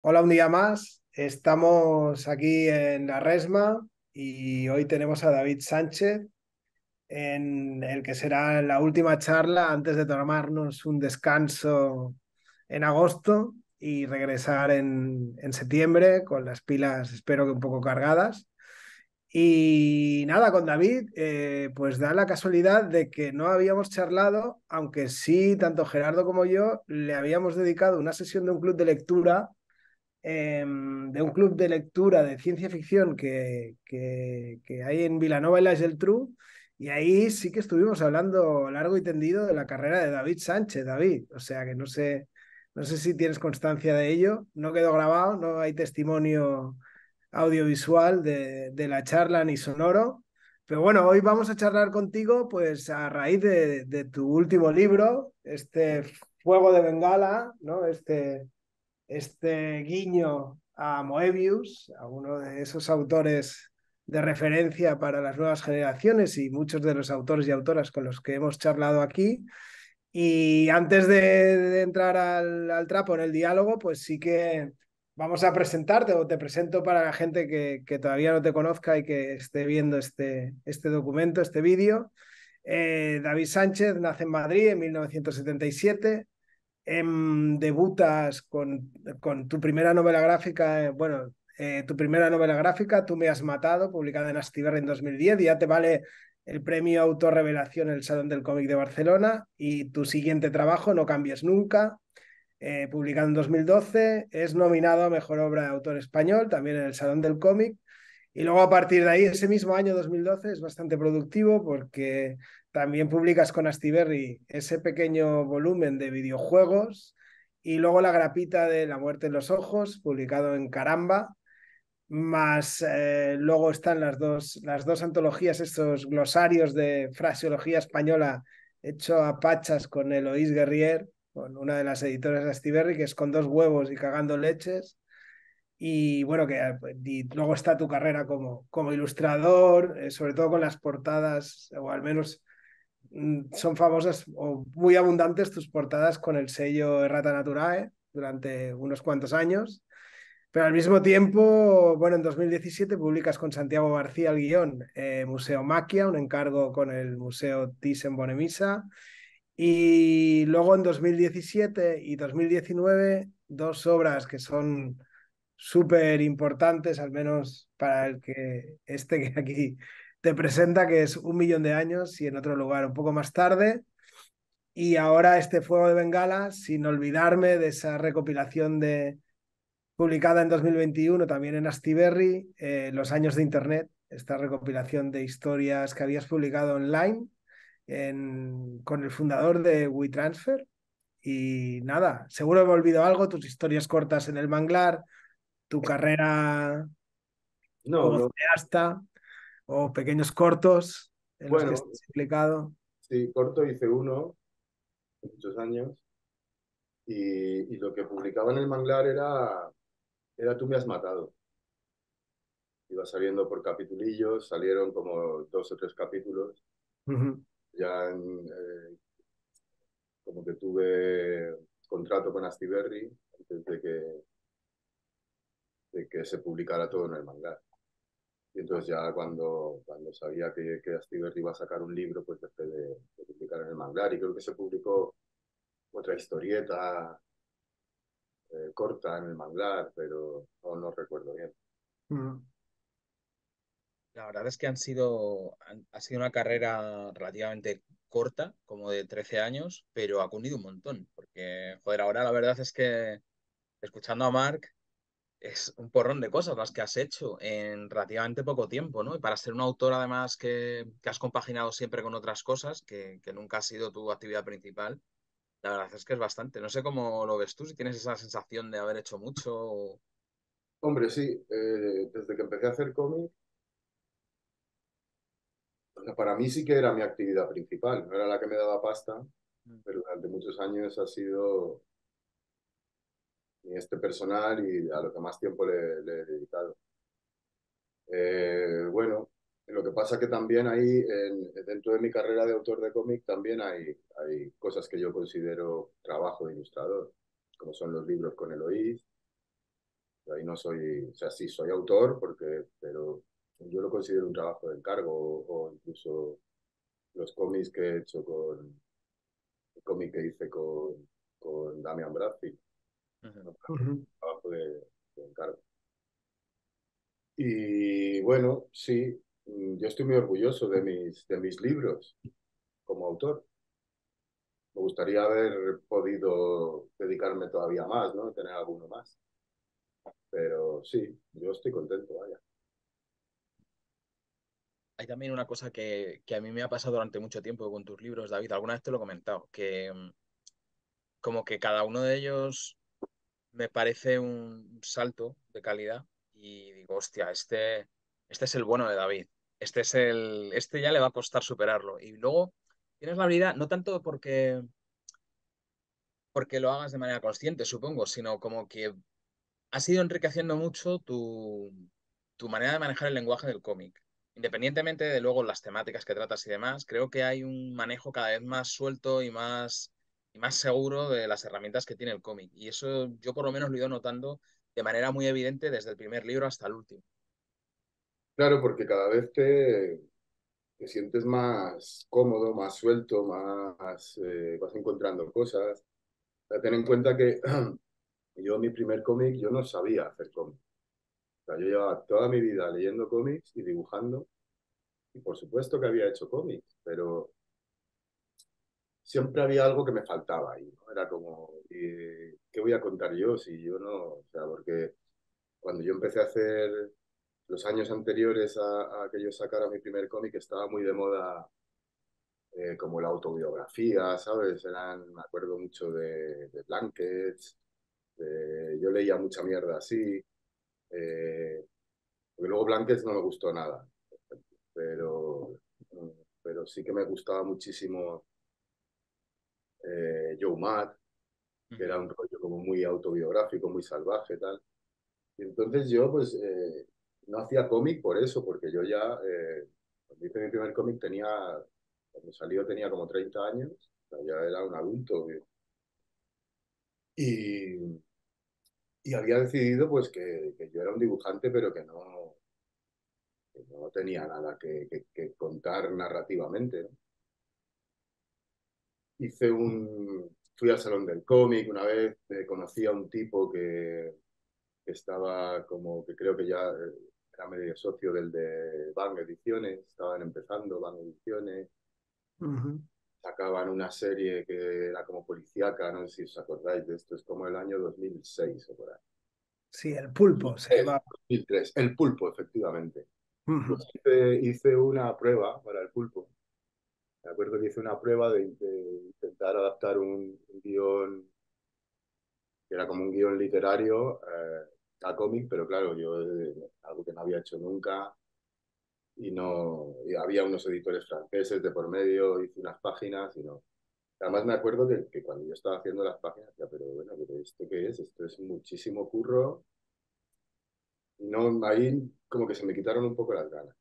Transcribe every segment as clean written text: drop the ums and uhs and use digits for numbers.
Hola, un día más. Estamos aquí en la Resma y hoy tenemos a David Sánchez en el que será la última charla antes de tomarnos un descanso en agosto y regresar en septiembre con las pilas, espero que un poco cargadas. Y nada, con David, pues da la casualidad de que no habíamos charlado, aunque sí, tanto Gerardo como yo le habíamos dedicado una sesión de un club de lectura de un club de lectura de ciencia ficción que hay en Vilanova y la Geltrú, y ahí sí que estuvimos hablando largo y tendido de la carrera de David Sánchez, David. O sea que no sé si tienes constancia de ello. No quedó grabado, no hay testimonio audiovisual de la charla ni sonoro. Pero bueno, hoy vamos a charlar contigo, pues a raíz de tu último libro, este Fuego de Bengala, ¿no? Este guiño a Moebius, a uno de esos autores de referencia para las nuevas generaciones y muchos de los autores y autoras con los que hemos charlado aquí. Y antes de entrar al trapo en el diálogo, pues sí que vamos a presentarte o te presento para la gente que todavía no te conozca y que esté viendo este documento, este vídeo. David Sánchez nace en Madrid en 1977. Debutas con tu primera novela gráfica, tu primera novela gráfica, Tú me has matado, publicada en Astiberri en 2010, y ya te vale el premio Autor Revelación en el Salón del Cómic de Barcelona, y tu siguiente trabajo, No cambies nunca, publicado en 2012, es nominado a Mejor Obra de Autor Español, también en el Salón del Cómic, y luego a partir de ahí, ese mismo año 2012, es bastante productivo porque también publicas con Astiberri ese pequeño volumen de videojuegos y luego La grapita de La muerte en los ojos, publicado en Caramba, más luego están las dos antologías, estos glosarios de fraseología española hecho a pachas con Eloís Guerrier, con una de las editoras de Astiberri, que es Con dos huevos y cagando leches. Y bueno, y luego está tu carrera como ilustrador, sobre todo con las portadas, o al menos son famosas o muy abundantes tus portadas con el sello Errata Naturae durante unos cuantos años. Pero al mismo tiempo, bueno, en 2017 publicas con Santiago García el guión Museo Maquia, un encargo con el Museo Thyssen-Bornemisza. Y luego en 2017 y 2019, dos obras que son súper importantes, al menos para el que que aquí te presenta, que es Un millón de años y en otro lugar un poco más tarde. Y ahora este Fuego de Bengala, sin olvidarme de esa recopilación publicada en 2021 también en Astiberri, Los años de Internet, esta recopilación de historias que habías publicado online con el fundador de WeTransfer. Y nada, seguro me olvido algo, tus historias cortas en el manglar, tu carrera No, como no. cineasta o pequeños cortos en los que Bueno, estás implicado. sí, corto hice uno, hace muchos años, y lo que publicaba en el manglar era Tú me has matado. Iba saliendo por capitulillos, salieron como dos o tres capítulos. Ujú. Ya como que tuve contrato con Astiberri antes de que se publicara todo en el manglar. Y entonces ya cuando sabía que Astiberri iba a sacar un libro, pues dejé de publicar en el manglar. Y creo que se publicó otra historieta corta en el manglar, pero no recuerdo bien. Ujú. La verdad es que ha sido una carrera relativamente corta, como de 13 años, pero ha cundido un montón, porque, joder, ahora la verdad es que escuchando a Mark es un porrón de cosas las que has hecho en relativamente poco tiempo, ¿no? Y para ser un autor además que has compaginado siempre con otras cosas, que nunca ha sido tu actividad principal, la verdad es que es bastante. No sé cómo lo ves tú, si tienes esa sensación de haber hecho mucho o... Hombre, sí, desde que empecé a hacer cómic, o sea, para mí sí que era mi actividad principal, no era la que me daba pasta, pero durante muchos años ha sido mi personal y a lo que más tiempo le he dedicado. Bueno, lo que pasa que también ahí, dentro de mi carrera de autor de cómic, también hay cosas que yo considero trabajo de ilustrador, como son los libros con Eloís, Ahí no soy, o sea, sí, soy autor, pero yo lo considero un trabajo de encargo, o incluso los cómics que he hecho el cómic que hice con Damian Bradfield, Ujú. ¿no? Ujú. Trabajo de encargo. Y bueno, sí, yo estoy muy orgulloso de mis libros como autor. Me gustaría haber podido dedicarme todavía más, ¿no? Tener alguno más. Pero sí, yo estoy contento, vaya. Hay también una cosa que a mí me ha pasado durante mucho tiempo con tus libros, David, alguna vez te lo he comentado, que como que cada uno de ellos me parece un salto de calidad y digo, hostia, este es el bueno de David, este ya le va a costar superarlo. Y luego tienes la habilidad, no tanto porque lo hagas de manera consciente, supongo, sino como que has ido enriqueciendo mucho tu manera de manejar el lenguaje del cómic. Independientemente de luego las temáticas que tratas y demás, creo que hay un manejo cada vez más suelto y más seguro de las herramientas que tiene el cómic. Y eso yo por lo menos lo he ido notando de manera muy evidente desde el primer libro hasta el último. Claro, porque cada vez te sientes más cómodo, más suelto, más vas encontrando cosas. O sea, ten en cuenta que yo mi primer cómic, yo no sabía hacer cómic. O sea, yo llevaba toda mi vida leyendo cómics y dibujando, y por supuesto que había hecho cómics, pero siempre había algo que me faltaba ahí, ¿no? Era como, ¿qué voy a contar yo si yo no? O sea, porque cuando yo empecé a hacer los años anteriores a que yo sacara mi primer cómic, estaba muy de moda como la autobiografía, ¿sabes? Me acuerdo mucho de Blankets, yo leía mucha mierda así, eh, porque luego Blankets no me gustó nada, pero, pero sí que me gustaba muchísimo Joe Mad, que Ujú. era un rollo como muy autobiográfico, muy salvaje, tal. Y entonces yo, pues, no hacía cómic por eso, porque yo ya, cuando hice mi primer cómic cuando salió tenía como 30 años, o sea, ya era un adulto. Y, y había decidido, pues, que yo era un dibujante, pero que no tenía nada que contar narrativamente, ¿no? Fui al Salón del Cómic una vez, conocí a un tipo que estaba como, que creo que ya era medio socio del de Bang Ediciones, estaban empezando Bang Ediciones, Ujú. sacaban una serie que era como policíaca, no sé si os acordáis de esto, es como el año 2006 o por ahí. Sí, el pulpo se El llamaba. 2003, El Pulpo, efectivamente. Pues Ujú. hice una prueba para El Pulpo. Me acuerdo que hice una prueba de intentar adaptar un guión, que era como un guión literario, a cómic, pero claro, yo algo que no había hecho nunca, y no, y había unos editores franceses de por medio, hice unas páginas y no. Además me acuerdo que cuando yo estaba haciendo las páginas, ya, pero bueno, ¿pero esto qué es? Esto es muchísimo curro, y no, ahí como que se me quitaron un poco las ganas.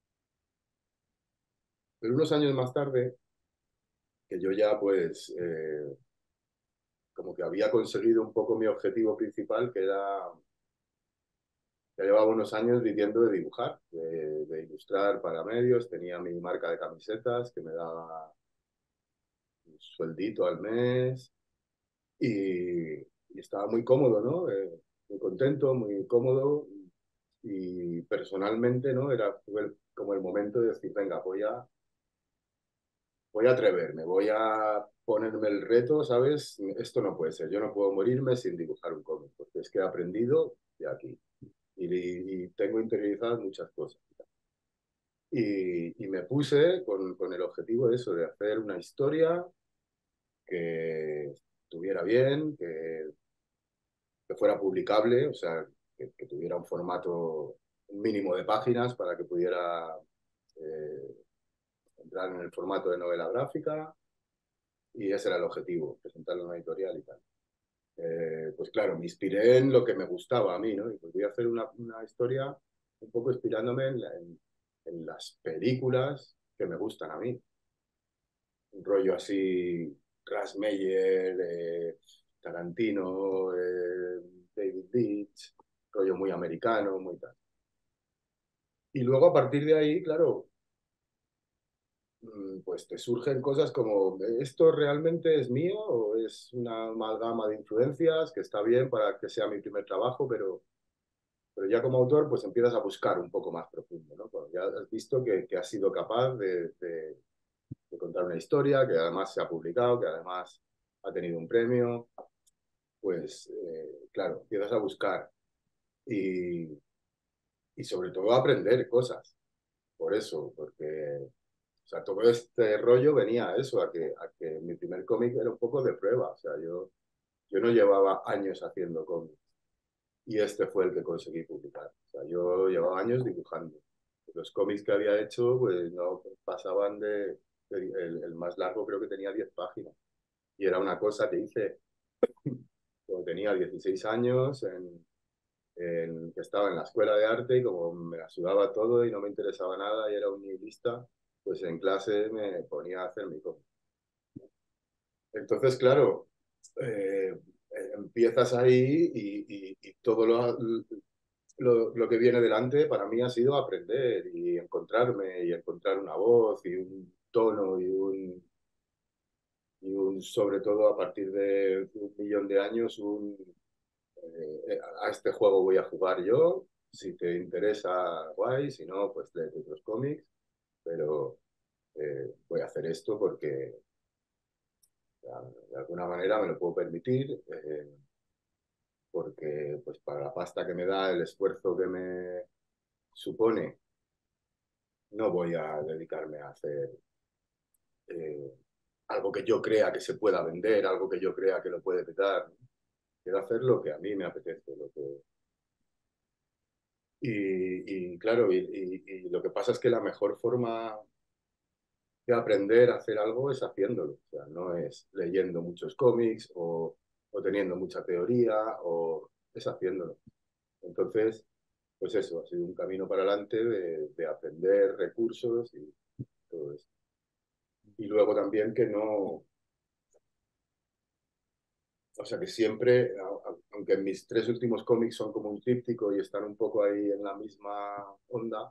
Pero unos años más tarde, que yo ya pues como que había conseguido un poco mi objetivo principal, que era, ya llevaba unos años viviendo de dibujar, de ilustrar para medios, tenía mi marca de camisetas que me daba un sueldito al mes, y estaba muy cómodo, ¿no? Muy contento, muy cómodo, y personalmente, ¿no? Fue como el momento de decir, venga, voy a atreverme, voy a ponerme el reto, ¿sabes? Esto no puede ser, yo no puedo morirme sin dibujar un cómic, porque es que he aprendido de aquí y tengo interiorizadas muchas cosas. Y me puse con el objetivo de eso, de hacer una historia que estuviera bien, que fuera publicable, o sea, que tuviera un formato mínimo de páginas para que pudiera eh, entrar en el formato de novela gráfica, y ese era el objetivo, presentarlo en una editorial y tal. Pues claro, me inspiré en lo que me gustaba a mí, ¿no? Y pues voy a hacer una historia un poco inspirándome en las películas que me gustan a mí. Un rollo así, Ras Meyer, Tarantino, David Leitch, rollo muy americano, muy tal. Y luego a partir de ahí, claro, pues te surgen cosas como, ¿esto realmente es mío o es una amalgama de influencias que está bien para que sea mi primer trabajo, pero ya como autor pues empiezas a buscar un poco más profundo, ¿no? Cuando ya has visto que has sido capaz de contar una historia, que además se ha publicado, que además ha tenido un premio, pues claro, empiezas a buscar y, y sobre todo a aprender cosas, por eso, porque o sea, todo este rollo venía a eso, a que mi primer cómic era un poco de prueba. O sea, yo no llevaba años haciendo cómics y este fue el que conseguí publicar. O sea, yo llevaba años dibujando. Los cómics que había hecho, pues no pasaban el más largo creo que tenía 10 páginas. Y era una cosa que hice cuando tenía 16 años, que estaba en la escuela de arte y como me la sudaba todo y no me interesaba nada y era un nihilista, pues en clase me ponía a hacer mi cómic. Entonces, claro, empiezas ahí y todo lo que viene delante para mí ha sido aprender y encontrarme y encontrar una voz y un tono sobre todo a partir de 1 millón de años, a este juego voy a jugar yo. Si te interesa, guay, si no, pues léete otros cómics, pero voy a hacer esto porque de alguna manera me lo puedo permitir. Porque pues para la pasta que me da, el esfuerzo que me supone, no voy a dedicarme a hacer eh, algo que yo crea que se pueda vender, algo que yo crea que lo puede petar. ¿No? Quiero hacer lo que a mí me apetece. Y claro, y lo que pasa es que la mejor forma de aprender a hacer algo es haciéndolo. O sea, no es leyendo muchos cómics o teniendo mucha teoría, o es haciéndolo. Entonces, pues eso, ha sido un camino para adelante de aprender recursos y todo eso. Y luego también que no, o sea, que siempre, aunque mis 3 últimos cómics son como un tríptico y están un poco ahí en la misma onda,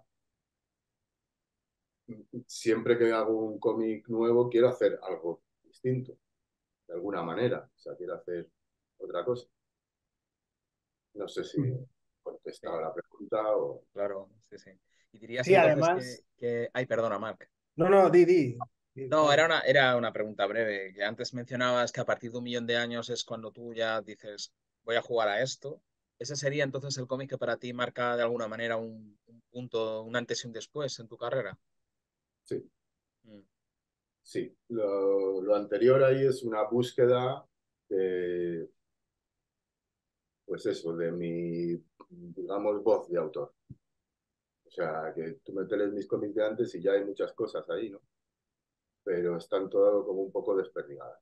siempre que hago un cómic nuevo quiero hacer algo distinto, de alguna manera, o sea, quiero hacer otra cosa. No sé si he contestado Sí, la pregunta o... claro, sí, sí. Y dirías Sí, entonces además, Ay, perdona, Marc. no, no, di, No, Pablo. era una pregunta breve, que antes mencionabas que a partir de 1 millón de años es cuando tú ya dices, voy a jugar a esto. ¿Ese sería entonces el cómic que para ti marca de alguna manera un punto, un antes y un después en tu carrera? Sí, Mm, sí. Lo anterior ahí es una búsqueda de, pues eso, de mi, digamos, voz de autor. O sea, que tú me lees mis cómics de antes y ya hay muchas cosas ahí, ¿no? Pero están todo como un poco desperdigadas.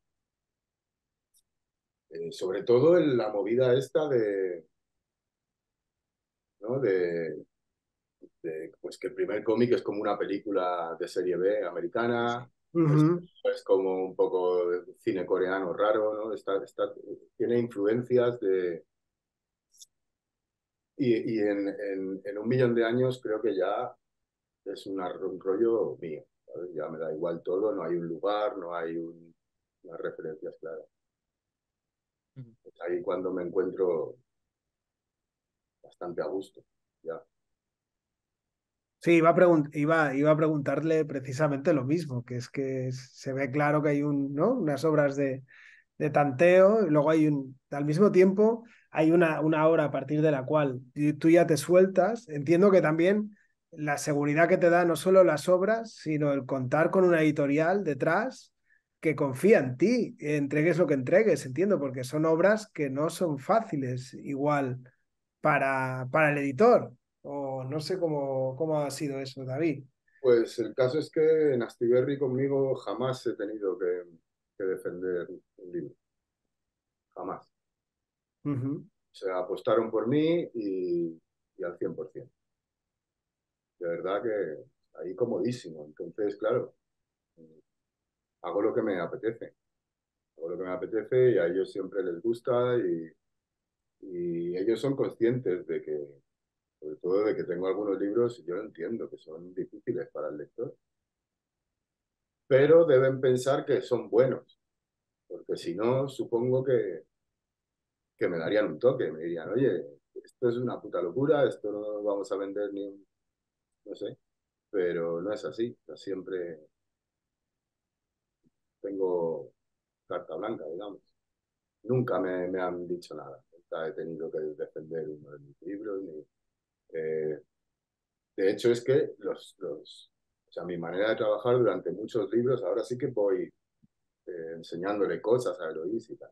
Sobre todo en la movida esta ¿no? Pues que el primer cómic es como una película de serie B sí, sí. americana, Ujú. es como un poco de cine coreano raro, ¿no? Tiene influencias de... Y en 1 millón de años creo que ya es un rollo mío, ¿sabes? Ya me da igual todo, no hay un lugar, no hay unas referencias claras. Ujú. Es ahí cuando me encuentro bastante a gusto, ya. Sí, iba a preguntarle precisamente lo mismo, que es que se ve claro que hay ¿no? Unas obras de tanteo, y luego al mismo tiempo hay una hora a partir de la cual tú ya te sueltas. Entiendo que también la seguridad que te da no solo las obras, sino el contar con una editorial detrás que confía en ti, entregues lo que entregues, entiendo, porque son obras que no son fáciles igual para el editor. O no sé cómo ha sido eso, David. Pues el caso es que en Astiberri conmigo jamás he tenido que defender un libro, jamás. Ujú. O sea, apostaron por mí y al 100%. De verdad que ahí comodísimo. Entonces, claro, hago lo que me apetece. Hago lo que me apetece y a ellos siempre les gusta Y ellos son conscientes de que, sobre todo de que tengo algunos libros, yo entiendo que son difíciles para el lector, pero deben pensar que son buenos, porque si no, supongo que me darían un toque, me dirían, oye, esto es una puta locura, esto no vamos a vender ni un, no sé, pero no es así, o sea, siempre tengo carta blanca, digamos. Nunca me han dicho nada, nunca he tenido que defender uno de mis libros, ni, eh, de hecho es que o sea, mi manera de trabajar durante muchos libros, ahora sí que voy enseñándole cosas a Eloís y tal.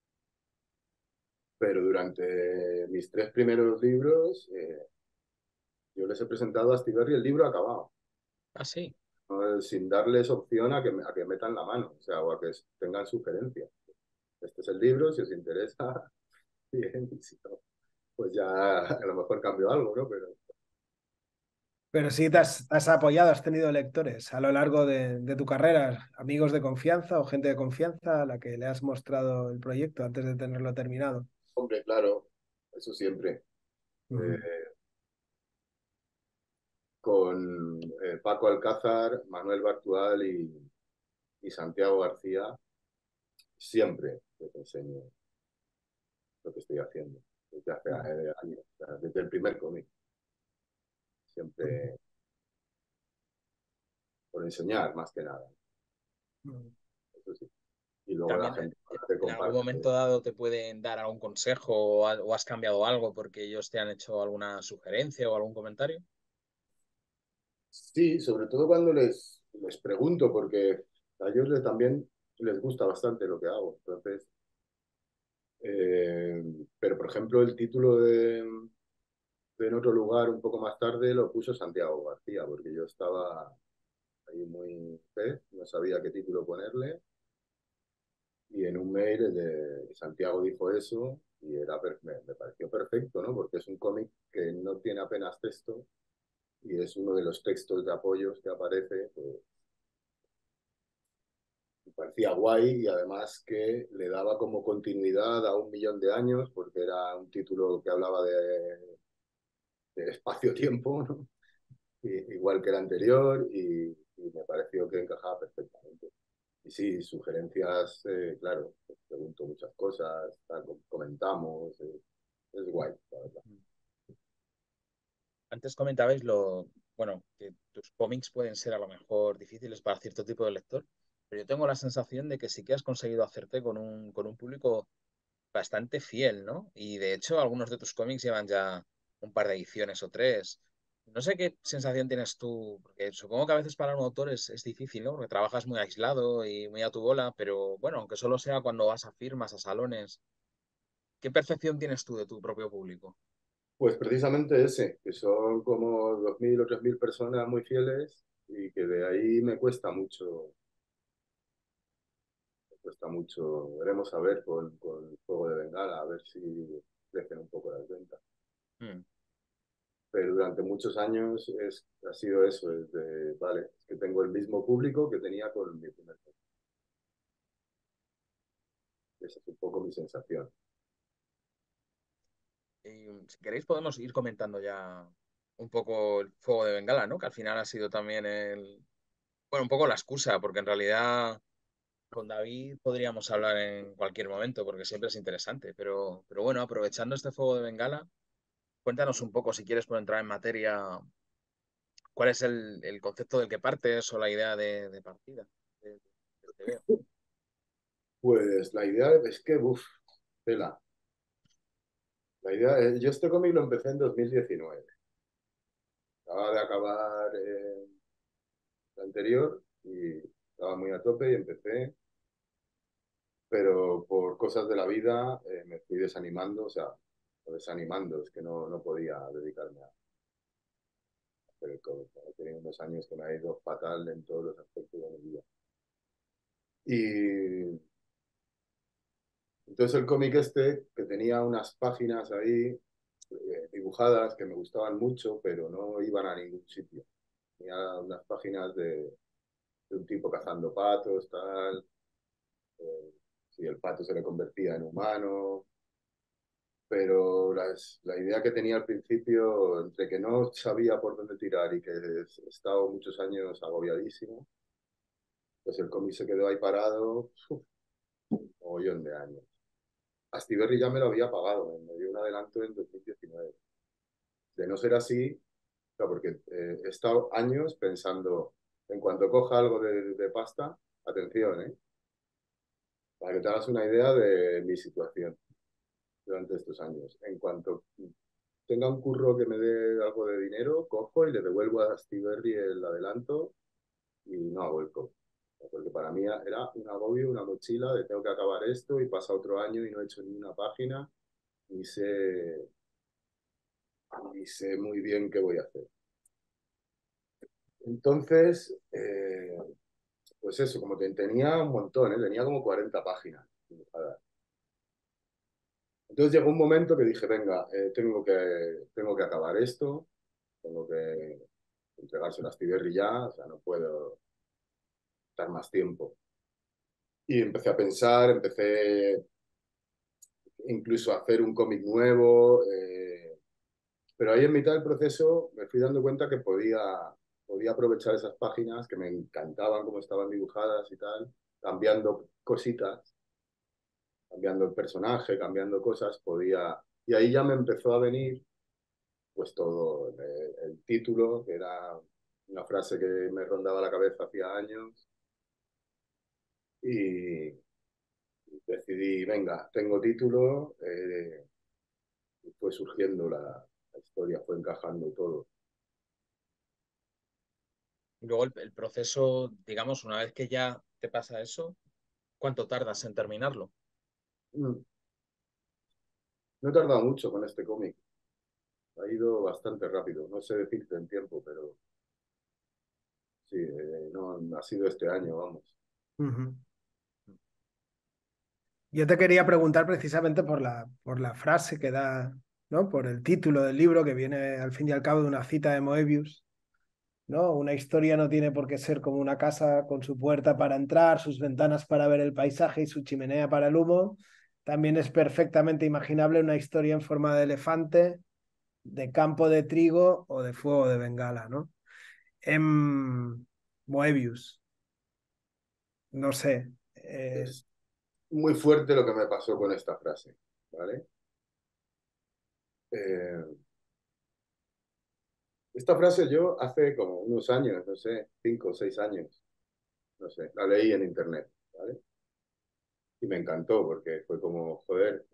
Pero durante mis 3 primeros libros, yo les he presentado a Astiberri el libro acabado, Ah, sí. ¿no? Sin darles opción a que metan la mano, o sea, o a que tengan sugerencias. Este es el libro, si os interesa, bien, y si no, pues ya a lo mejor cambio algo, ¿no? Pero sí te has apoyado, has tenido lectores a lo largo de tu carrera, amigos de confianza o gente de confianza a la que le has mostrado el proyecto antes de tenerlo terminado. Hombre, claro, eso siempre. Eh, Ujú. con Paco Alcázar, Manuel Bartual y Santiago García, siempre les enseño lo que estoy haciendo, desde hace años, o sea, desde el primer cómic, siempre por enseñar más que nada, Ujú. eso sí. Y luego la También gente que en algún comparte. momento dado te pueden dar algún consejo o has cambiado algo porque ellos te han hecho alguna sugerencia o algún comentario. Sí, sobre todo cuando les pregunto, porque a ellos también les gusta bastante lo que hago. Entonces, eh, pero por ejemplo, el título de En otro lugar un poco más tarde lo puso Santiago García, porque yo estaba ahí muy pez, no sabía qué título ponerle, y en un mail de Santiago dijo eso, y me pareció perfecto, ¿no? Porque es un cómic que no tiene apenas texto, y es uno de los textos de apoyos que aparece, pues, me parecía guay, y además que le daba como continuidad a 1 millón de años, porque era un título que hablaba de espacio-tiempo, ¿no? Igual que el anterior, y me pareció que encajaba perfectamente. Y sí, sugerencias, claro, pues pregunto muchas cosas, tal, comentamos, es guay, la verdad. Antes comentabais bueno, que tus cómics pueden ser a lo mejor difíciles para cierto tipo de lector, pero yo tengo la sensación de que sí que has conseguido hacerte con un público bastante fiel, ¿no? Y de hecho, algunos de tus cómics llevan ya un par de ediciones o tres. No sé qué sensación tienes tú, porque supongo que a veces para un autor es difícil, ¿no? Porque trabajas muy aislado y muy a tu bola, pero bueno, aunque solo sea cuando vas a firmas, a salones, ¿qué percepción tienes tú de tu propio público? Pues precisamente ese, que son como 2.000 o 3.000 personas muy fieles y que de ahí me cuesta mucho, veremos a ver con Fuego de Bengala, a ver si crecen un poco las ventas. Mm. Pero durante muchos años ha sido eso, vale, es que tengo el mismo público que tenía con mi primer cómic. Esa es un poco mi sensación. Y, si queréis podemos ir comentando ya un poco el fuego de Bengala, ¿no? Que al final ha sido también bueno, un poco la excusa, porque en realidad con David podríamos hablar en cualquier momento, porque siempre es interesante. Pero bueno, aprovechando este fuego de Bengala, cuéntanos un poco, si quieres, por entrar en materia, cuál es el concepto del que partes o la idea de partida del TVO. Pues la idea es que, uff, tela. La idea yo este cómic lo empecé en 2019. Acababa de acabar el anterior y estaba muy a tope y empecé, pero por cosas de la vida me fui desanimando, o sea, no desanimando, es que no podía dedicarme a hacer el cómic. He tenido unos años que me ha ido fatal en todos los aspectos de mi vida. Y entonces el cómic este, que tenía unas páginas ahí dibujadas que me gustaban mucho, pero no iban a ningún sitio. Tenía unas páginas de un tipo cazando patos, tal, si el pato se le convertía en humano, pero la idea que tenía al principio, entre que no sabía por dónde tirar y que he estado muchos años agobiadísimo, pues el cómic se quedó ahí parado, un mogollón de años. Astiberri ya me lo había pagado, me dio un adelanto en 2019. De no ser así, claro, porque he estado años pensando, en cuanto coja algo de pasta, atención, para que te hagas una idea de mi situación durante estos años. En cuanto tenga un curro que me dé algo de dinero, cojo y le devuelvo a Astiberri el adelanto y no hago el cobro. Porque para mí era un agobio, una mochila de tengo que acabar esto y pasa otro año y no he hecho ni una página, ni sé, ni sé muy bien qué voy a hacer. Entonces, pues eso, como tenía un montón, tenía como 40 páginas dibujadas. Entonces llegó un momento que dije, venga, tengo que acabar esto, tengo que entregárselo a Astiberri ya, o sea, no puedo estar más tiempo. Y empecé a pensar, empecé incluso a hacer un cómic nuevo, pero ahí en mitad del proceso me fui dando cuenta que podía aprovechar esas páginas que me encantaban como estaban dibujadas y tal, cambiando cositas, cambiando el personaje, cambiando cosas, podía... Y ahí ya me empezó a venir pues todo, el título, que era una frase que me rondaba la cabeza hacía años, y decidí, venga, tengo título, y fue surgiendo la historia, fue encajando todo. Y luego el proceso, digamos, una vez que ya te pasa eso, ¿cuánto tardas en terminarlo? Mm. No he tardado mucho con este cómic, ha ido bastante rápido, no sé decirte en tiempo, pero sí, no, ha sido este año, vamos. Ujú. Yo te quería preguntar precisamente por la frase que da, ¿no? Por el título del libro, que viene al fin y al cabo de una cita de Moebius, ¿no? Una historia no tiene por qué ser como una casa con su puerta para entrar, sus ventanas para ver el paisaje y su chimenea para el humo. También es perfectamente imaginable una historia en forma de elefante, de campo de trigo o de fuego de bengala, ¿no? Moebius, no sé. Es muy fuerte lo que me pasó con esta frase, ¿vale? Eh, esta frase yo hace como unos años, no sé, 5 o 6 años, no sé, la leí en internet, ¿vale? Y me encantó porque fue como, joder,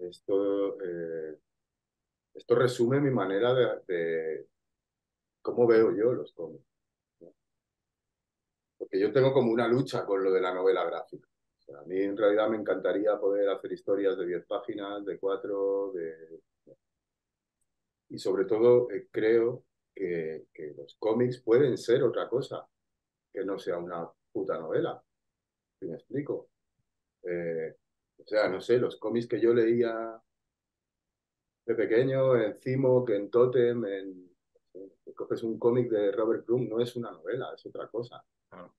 esto resume mi manera de cómo veo yo los cómics, ¿no? Porque yo tengo como una lucha con lo de la novela gráfica. O sea, a mí en realidad me encantaría poder hacer historias de 10 páginas, de 4, y sobre todo creo que los cómics pueden ser otra cosa, que no sea una puta novela, si me explico. Eh, o sea, no sé, los cómics que yo leía de pequeño, en Cimoc, en Totem, coges un cómic de Robert Crumb, no es una novela, es otra cosa. Claro.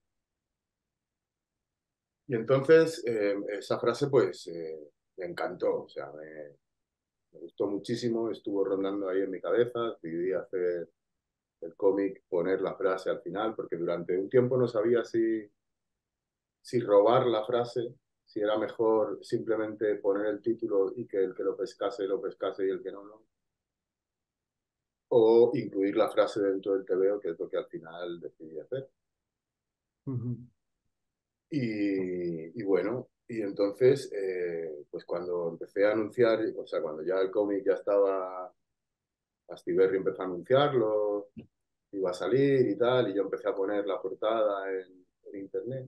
Y entonces esa frase pues me encantó, o sea, me gustó muchísimo, estuvo rondando ahí en mi cabeza, decidí hacer el cómic, poner la frase al final, porque durante un tiempo no sabía si robar la frase, si era mejor simplemente poner el título y que el que lo pescase y el que no, no. O incluir la frase dentro del TVO, que es lo que al final decidí hacer. Ujú. Y bueno, y entonces, pues cuando empecé a anunciar, o sea, cuando ya el cómic ya estaba, Astiberri empezó a anunciarlo, iba a salir y tal, y yo empecé a poner la portada en internet.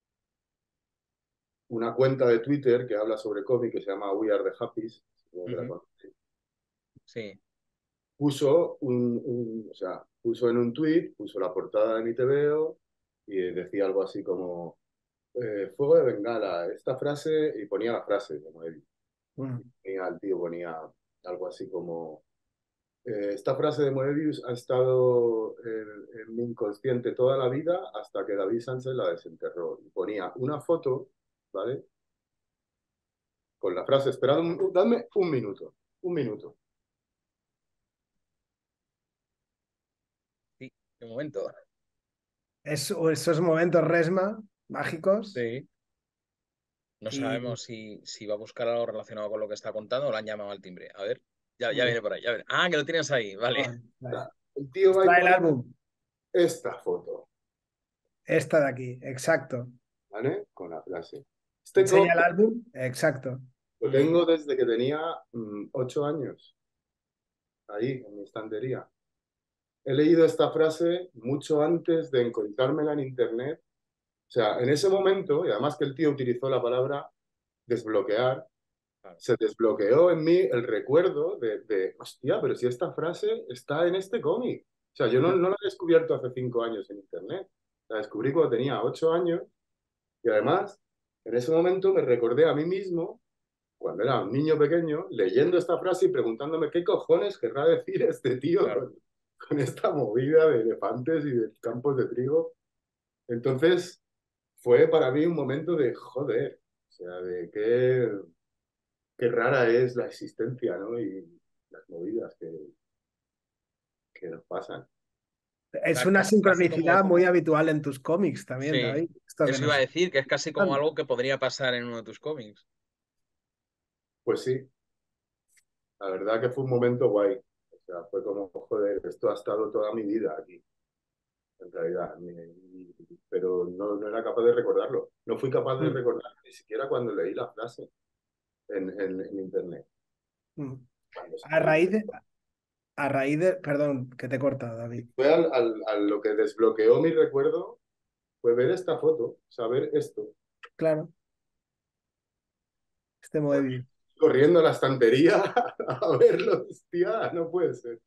Una cuenta de Twitter que habla sobre cómic que se llama We Are the Happies, supongo que la Ujú. conoces, Sí. o sea, puso en un tweet, puso la portada de mi TVO y decía algo así como fuego de bengala, esta frase, y ponía la frase, como él, Ujú. el tío ponía algo así como esta frase de Moebius ha estado en mi inconsciente toda la vida hasta que David Sánchez la desenterró. Y ponía una foto, ¿vale? Con la frase, esperad, dadme un minuto, un minuto. Sí, qué momento. Esos momentos resma mágicos Sí. No y sabemos si va a buscar algo relacionado con lo que está contando o le han llamado al timbre. A ver, ya mm, viene por ahí. Ya viene. Ah, que lo tienes ahí, vale. vale. El tío Pues va y trae el pone álbum, esta foto, esta de aquí, exacto. ¿vale? Con la frase. Este Enseña el cómic álbum, exacto. lo Mm, tengo desde que tenía 8 años, ahí, en mi estantería. He leído esta frase mucho antes de encontrármela en internet. O sea, en ese momento, y además que el tío utilizó la palabra desbloquear, claro, se desbloqueó en mí el recuerdo hostia, pero si esta frase está en este cómic. O sea, yo no la he descubierto hace 5 años en internet. La descubrí cuando tenía 8 años y además, en ese momento me recordé a mí mismo, cuando era un niño pequeño, leyendo esta frase y preguntándome qué cojones querrá decir este tío claro. con esta movida de elefantes y de campos de trigo. Entonces, fue para mí un momento de joder, o sea, de qué rara es la existencia, ¿no? Y las movidas que nos pasan. Es una Casi como, sincronicidad muy habitual en tus cómics también, sí, David. Esto que eso iba a nos... decir, que es casi como algo que podría pasar en uno de tus cómics. Pues sí, la verdad que fue un momento guay. O sea, fue como, joder, esto ha estado toda mi vida aquí, en realidad. Pero no era capaz de recordarlo. No fui capaz de Mm, recordar ni siquiera cuando leí la frase en internet. mm. Cuando A salió. raíz de, perdón, que te he cortado, David. Fue a lo que desbloqueó mi recuerdo, fue ver esta foto, saber esto. Claro, este Moebius. Corriendo a la estantería a verlo, hostia, no puede ser.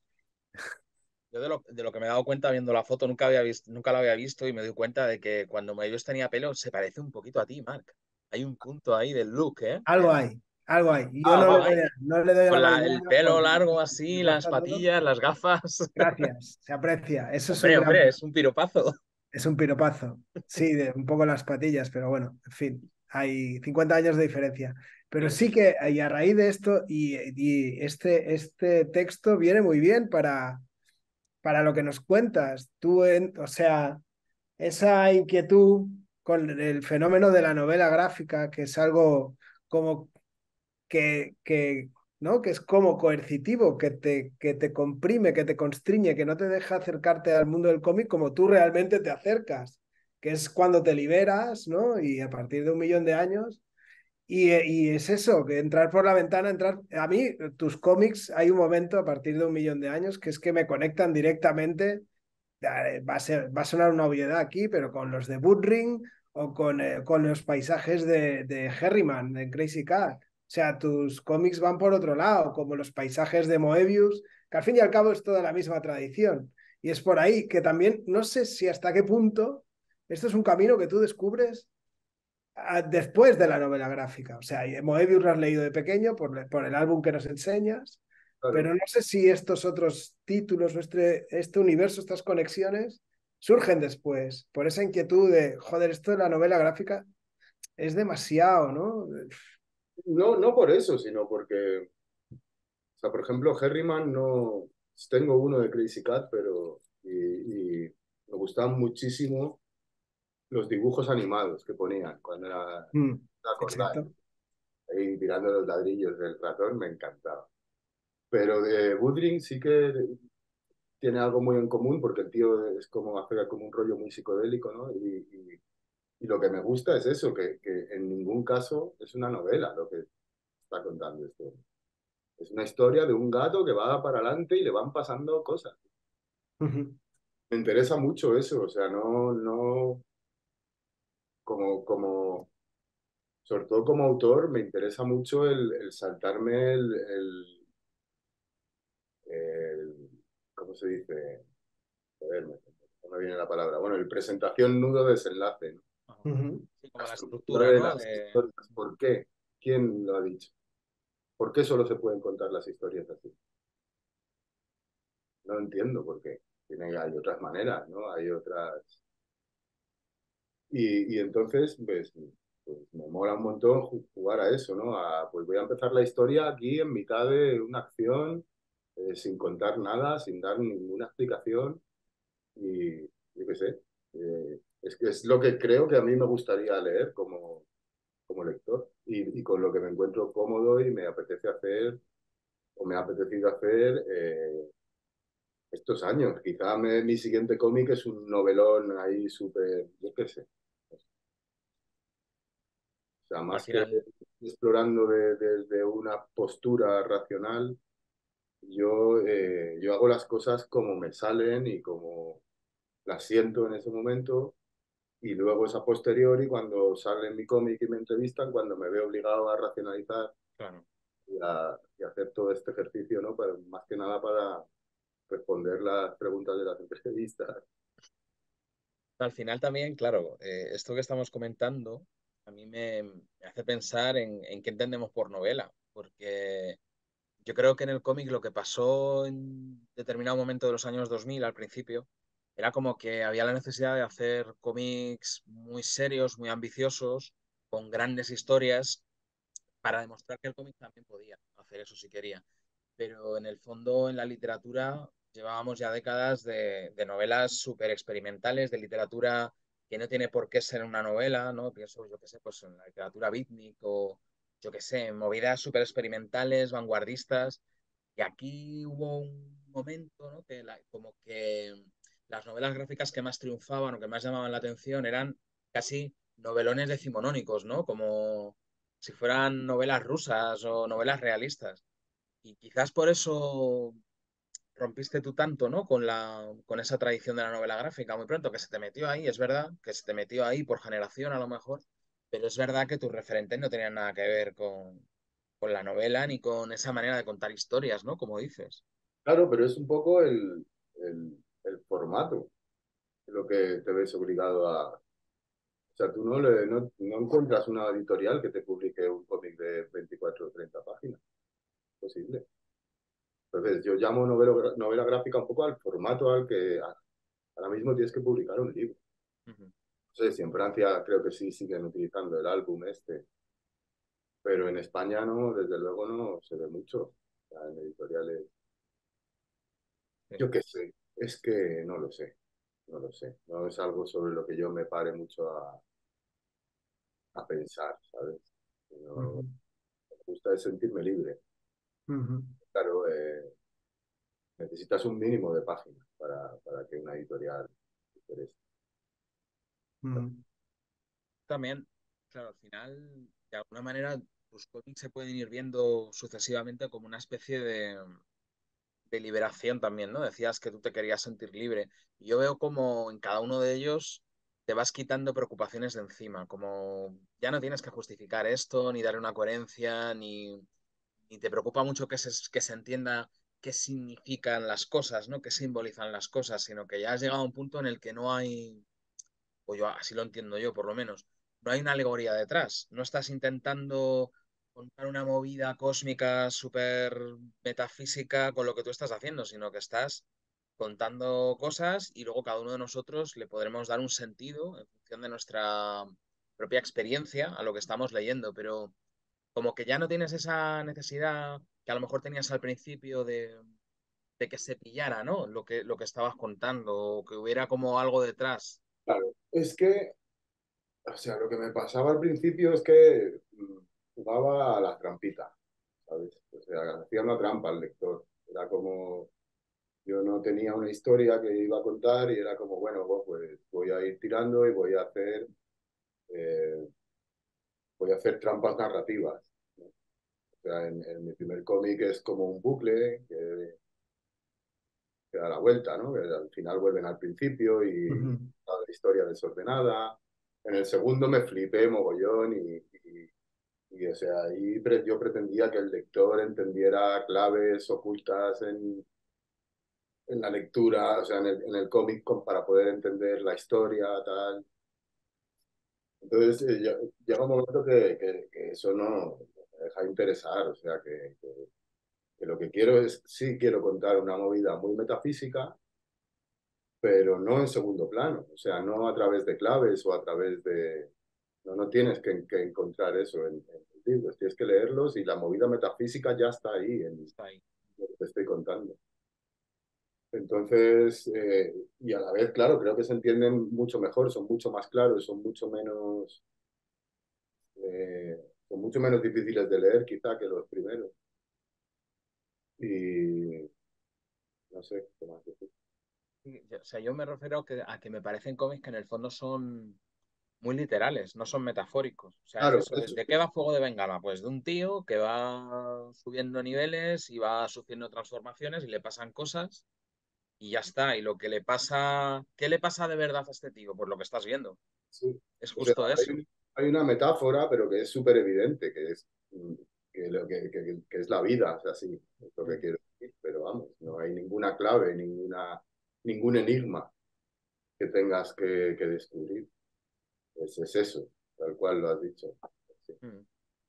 Yo de lo que me he dado cuenta viendo la foto, nunca la había visto y me doy cuenta de que cuando Moebius tenía pelo se parece un poquito a ti, Mark. Hay un punto ahí del look, ¿eh? Algo hay, algo hay. Yo Algo hay. no le doy a la Con el marihuana pelo porque largo me así, las cuesta todo. patillas, las gafas. Gracias, se aprecia. Eso es un Hombre, gran, hombre, es un piropazo. es un piropazo. Sí, de un poco las patillas, pero bueno, en fin, hay 50 años de diferencia. Pero Sí. sí que, y a raíz de esto, y este texto viene muy bien para lo que nos cuentas. O sea, esa inquietud con el fenómeno de la novela gráfica, que es algo como que, ¿no? Que es como coercitivo, que te comprime, que te constriñe, que no te deja acercarte al mundo del cómic como tú realmente te acercas, que es cuando te liberas, ¿no? Y a partir de 1 millón de años. Y es eso, que entrar por la ventana, entrar... A mí, tus cómics, hay un momento a partir de 1 millón de años que es que me conectan directamente. Va a sonar una obviedad aquí, pero con los de Woodring o con los paisajes de Herriman, de Crazy Cat. O sea, tus cómics van por otro lado, como los paisajes de Moebius, que al fin y al cabo es toda la misma tradición. Y es por ahí que también, no sé si hasta qué punto, esto es un camino que tú descubres después de la novela gráfica. O sea, Moebius lo has leído de pequeño por el álbum que nos enseñas, Claro. pero no sé si estos otros títulos o este universo, estas conexiones, surgen después, por esa inquietud de, joder, esto de la novela gráfica es demasiado, ¿no? No, no por eso, sino porque, o sea, por ejemplo, Herriman no. Tengo uno de Crazy Cat, pero. Y me gustaban muchísimo los dibujos animados que ponían cuando era. Mm, ¿Te acordáis? exacto. Ahí tirando los ladrillos del ratón, me encantaba. Pero de Woodring sí que tiene algo muy en común porque el tío es como hace como un rollo muy psicodélico, ¿no? Y lo que me gusta es eso, que en ningún caso es una novela lo que está contando esto. Es una historia de un gato que va para adelante y le van pasando cosas. Me interesa mucho eso, o sea, como, sobre todo como autor, me interesa mucho el saltarme el- ¿cómo se dice? Joder, no me viene la palabra. Bueno, el presentación nudo desenlace, ¿no? Ajá. Ujú. Sí, La como la estructura estructura, de ¿no? las historias. ¿Por qué? ¿Quién lo ha dicho? ¿Por qué solo se pueden contar las historias así? No entiendo por qué. Hay otras maneras, ¿no? Hay otras. Y entonces, pues pues me mola un montón jugar a eso, ¿no? Pues voy a empezar la historia aquí en mitad de una acción, sin contar nada, sin dar ninguna explicación y yo qué sé. Es que es lo que creo que a mí me gustaría leer como lector y con lo que me encuentro cómodo y me apetece hacer o me ha apetecido hacer estos años. Quizá mi siguiente cómic es un novelón ahí súper, yo qué sé. O sea, Al más que final, explorando desde una postura racional, yo hago las cosas como me salen y como las siento en ese momento. Y luego es a posteriori, cuando sale en mi cómic y me entrevistan, cuando me veo obligado a racionalizar claro. y hacer todo este ejercicio, ¿no? Pero más que nada para responder las preguntas de las entrevistas. Al final también, claro, esto que estamos comentando a mí me hace pensar en qué entendemos por novela, porque yo creo que en el cómic lo que pasó en determinado momento de los años 2000 al principio era como que había la necesidad de hacer cómics muy serios, muy ambiciosos, con grandes historias, para demostrar que el cómic también podía hacer eso si quería. Pero en el fondo, en la literatura, llevábamos ya décadas de novelas súper experimentales, de literatura que no tiene por qué ser una novela, ¿no? Pienso, yo qué sé, pues en la literatura beatnik o, yo qué sé, movidas súper experimentales, vanguardistas. Y aquí hubo un momento, ¿no? Como que las novelas gráficas que más triunfaban o que más llamaban la atención eran casi novelones decimonónicos, ¿no? Como si fueran novelas rusas o novelas realistas. Y quizás por eso rompiste tú tanto, ¿no? Con esa tradición de la novela gráfica muy pronto, que se te metió ahí, es verdad, que se te metió ahí por generación a lo mejor, pero es verdad que tus referentes no tenían nada que ver con la novela ni con esa manera de contar historias, ¿no? Como dices. Claro, pero es un poco el formato lo que te ves obligado a... O sea, tú no encuentras una editorial que te publique un cómic de 24 o 30 páginas. Posible. Entonces, yo llamo novela gráfica un poco al formato al que ahora mismo tienes que publicar un libro. Ujú. No sé si en Francia creo que sí siguen utilizando el álbum este, pero en España no, desde luego no se ve mucho. O sea, en editoriales, Sí. yo qué sé, es que no lo sé, no lo sé. No es algo sobre lo que yo me pare mucho a pensar, ¿sabes? No, Ujú, me gusta es sentirme libre. ujú, Claro, necesitas un mínimo de páginas para que una editorial te interese. ujú, También, claro, al final, de alguna manera, tus cómics se pueden ir viendo sucesivamente como una especie de liberación también, ¿no? Decías que tú te querías sentir libre. Y yo veo como en cada uno de ellos te vas quitando preocupaciones de encima, como ya no tienes que justificar esto, ni darle una coherencia, ni te preocupa mucho que se entienda qué significan las cosas, ¿no? Qué simbolizan las cosas, sino que ya has llegado a un punto en el que no hay, o yo así lo entiendo yo por lo menos, no hay una alegoría detrás. No estás intentando contar una movida cósmica súper metafísica con lo que tú estás haciendo, sino que estás contando cosas y luego cada uno de nosotros le podremos dar un sentido en función de nuestra propia experiencia a lo que estamos leyendo, pero como que ya no tienes esa necesidad que a lo mejor tenías al principio de que se pillara, ¿no? Lo que estabas contando, o que hubiera como algo detrás. Claro, es que, o sea, lo que me pasaba al principio es que jugaba a la trampita, ¿sabes? O sea, hacía una trampa al lector. Era como, yo no tenía una historia que iba a contar y era como, bueno, pues voy a ir tirando y eh, voy a hacer trampas narrativas, ¿no? O sea, en mi primer cómic es como un bucle que da la vuelta, ¿no? Que al final vuelven al principio y ujú, toda la historia desordenada. En el segundo me flipé mogollón y, o sea, ahí yo pretendía que el lector entendiera claves ocultas en la lectura, o sea, en el cómic para poder entender la historia, tal. Entonces, llega un momento que eso no me deja de interesar, o sea, que lo que quiero es, sí quiero contar una movida muy metafísica, pero no en segundo plano, o sea, no a través de claves o a través No tienes que encontrar eso en libros, tienes que leerlos y la movida metafísica ya está ahí en Está ahí. lo que te estoy contando. Entonces, y a la vez, claro, creo que se entienden mucho mejor, son mucho más claros, eh, son mucho menos difíciles de leer quizá que los primeros. Y no sé qué más decir. Sí, o sea, yo me refiero a que me parecen cómics que en el fondo son muy literales, no son metafóricos. O sea, es Claro, eso. ¿De qué va Fuego de Bengala? Pues de un tío que va subiendo niveles y va sufriendo transformaciones y le pasan cosas y ya está. Y lo que le pasa, ¿qué le pasa de verdad a este tío? Pues lo que estás viendo. sí. Es O sea, justo eso. hay una metáfora, pero que es súper evidente, que es que es la vida, o sea, sí, es lo que Mm. quiero decir, pero vamos, no hay ninguna clave, ningún enigma que tengas que descubrir. Es eso, tal cual lo has dicho. Sí. Mm.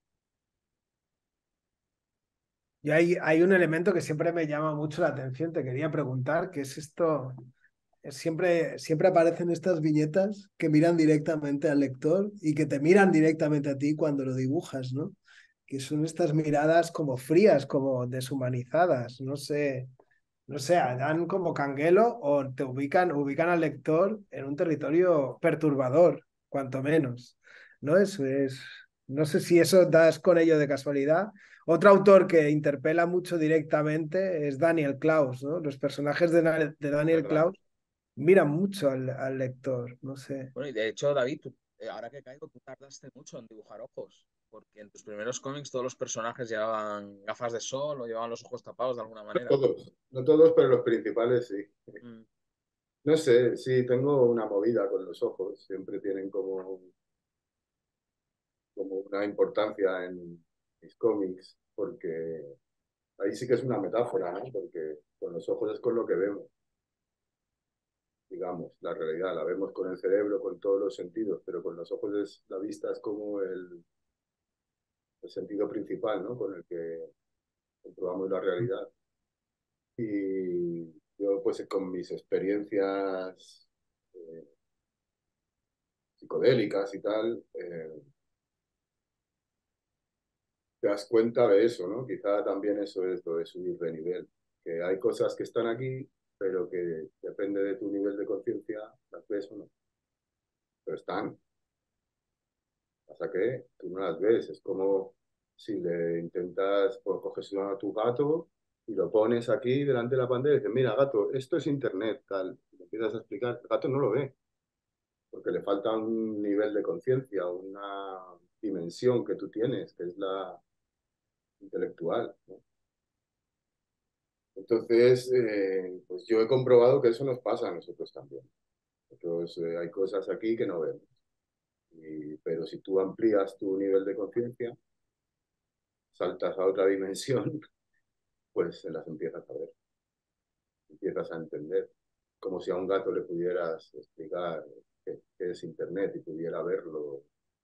Y hay un elemento que siempre me llama mucho la atención, te quería preguntar, ¿qué es esto? Siempre aparecen estas viñetas que miran directamente al lector y que te miran directamente a ti cuando lo dibujas, ¿no? Que son estas miradas como frías, como deshumanizadas, no sé, no sé, dan como canguelo o te ubican al lector en un territorio perturbador, cuanto menos, ¿no? Eso es, no sé si eso das con ello de casualidad. Otro autor que interpela mucho directamente es Daniel Klaus, ¿no? Los personajes de Daniel ¿Verdad? Klaus miran mucho al lector, no sé. Bueno, y de hecho, David, ahora que caigo, tú tardaste mucho en dibujar ojos, porque en tus primeros cómics todos los personajes llevaban gafas de sol o llevaban los ojos tapados de alguna manera. No todos, pero los principales sí. Mm. No sé, sí, tengo una movida con los ojos, siempre tienen como una importancia en mis cómics, porque ahí sí que es una metáfora, ¿no? Porque con los ojos es con lo que vemos, digamos, la realidad, la vemos con el cerebro, con todos los sentidos, pero con los ojos la vista es como el sentido principal, ¿no? Con el que comprobamos la realidad. Y yo, pues, con mis experiencias eh, psicodélicas y tal, te das cuenta de eso, ¿no? Quizá también eso es lo de subir de nivel, que hay cosas que están aquí, pero que depende de tu nivel de conciencia, las ves o no, pero están. Pasa que tú no las ves, es como si le intentas, pues coges a tu gato y lo pones aquí delante de la pantalla y dices, mira, gato, esto es internet, tal. Y le empiezas a explicar, el gato no lo ve, porque le falta un nivel de conciencia, una dimensión que tú tienes, que es la intelectual, ¿no? Entonces, pues yo he comprobado que eso nos pasa a nosotros también. Nosotros, hay cosas aquí que no vemos. Pero si tú amplías tu nivel de conciencia, saltas a otra dimensión, pues se las empiezas a ver, empiezas a entender. Como si a un gato le pudieras explicar qué es Internet y pudiera verlo.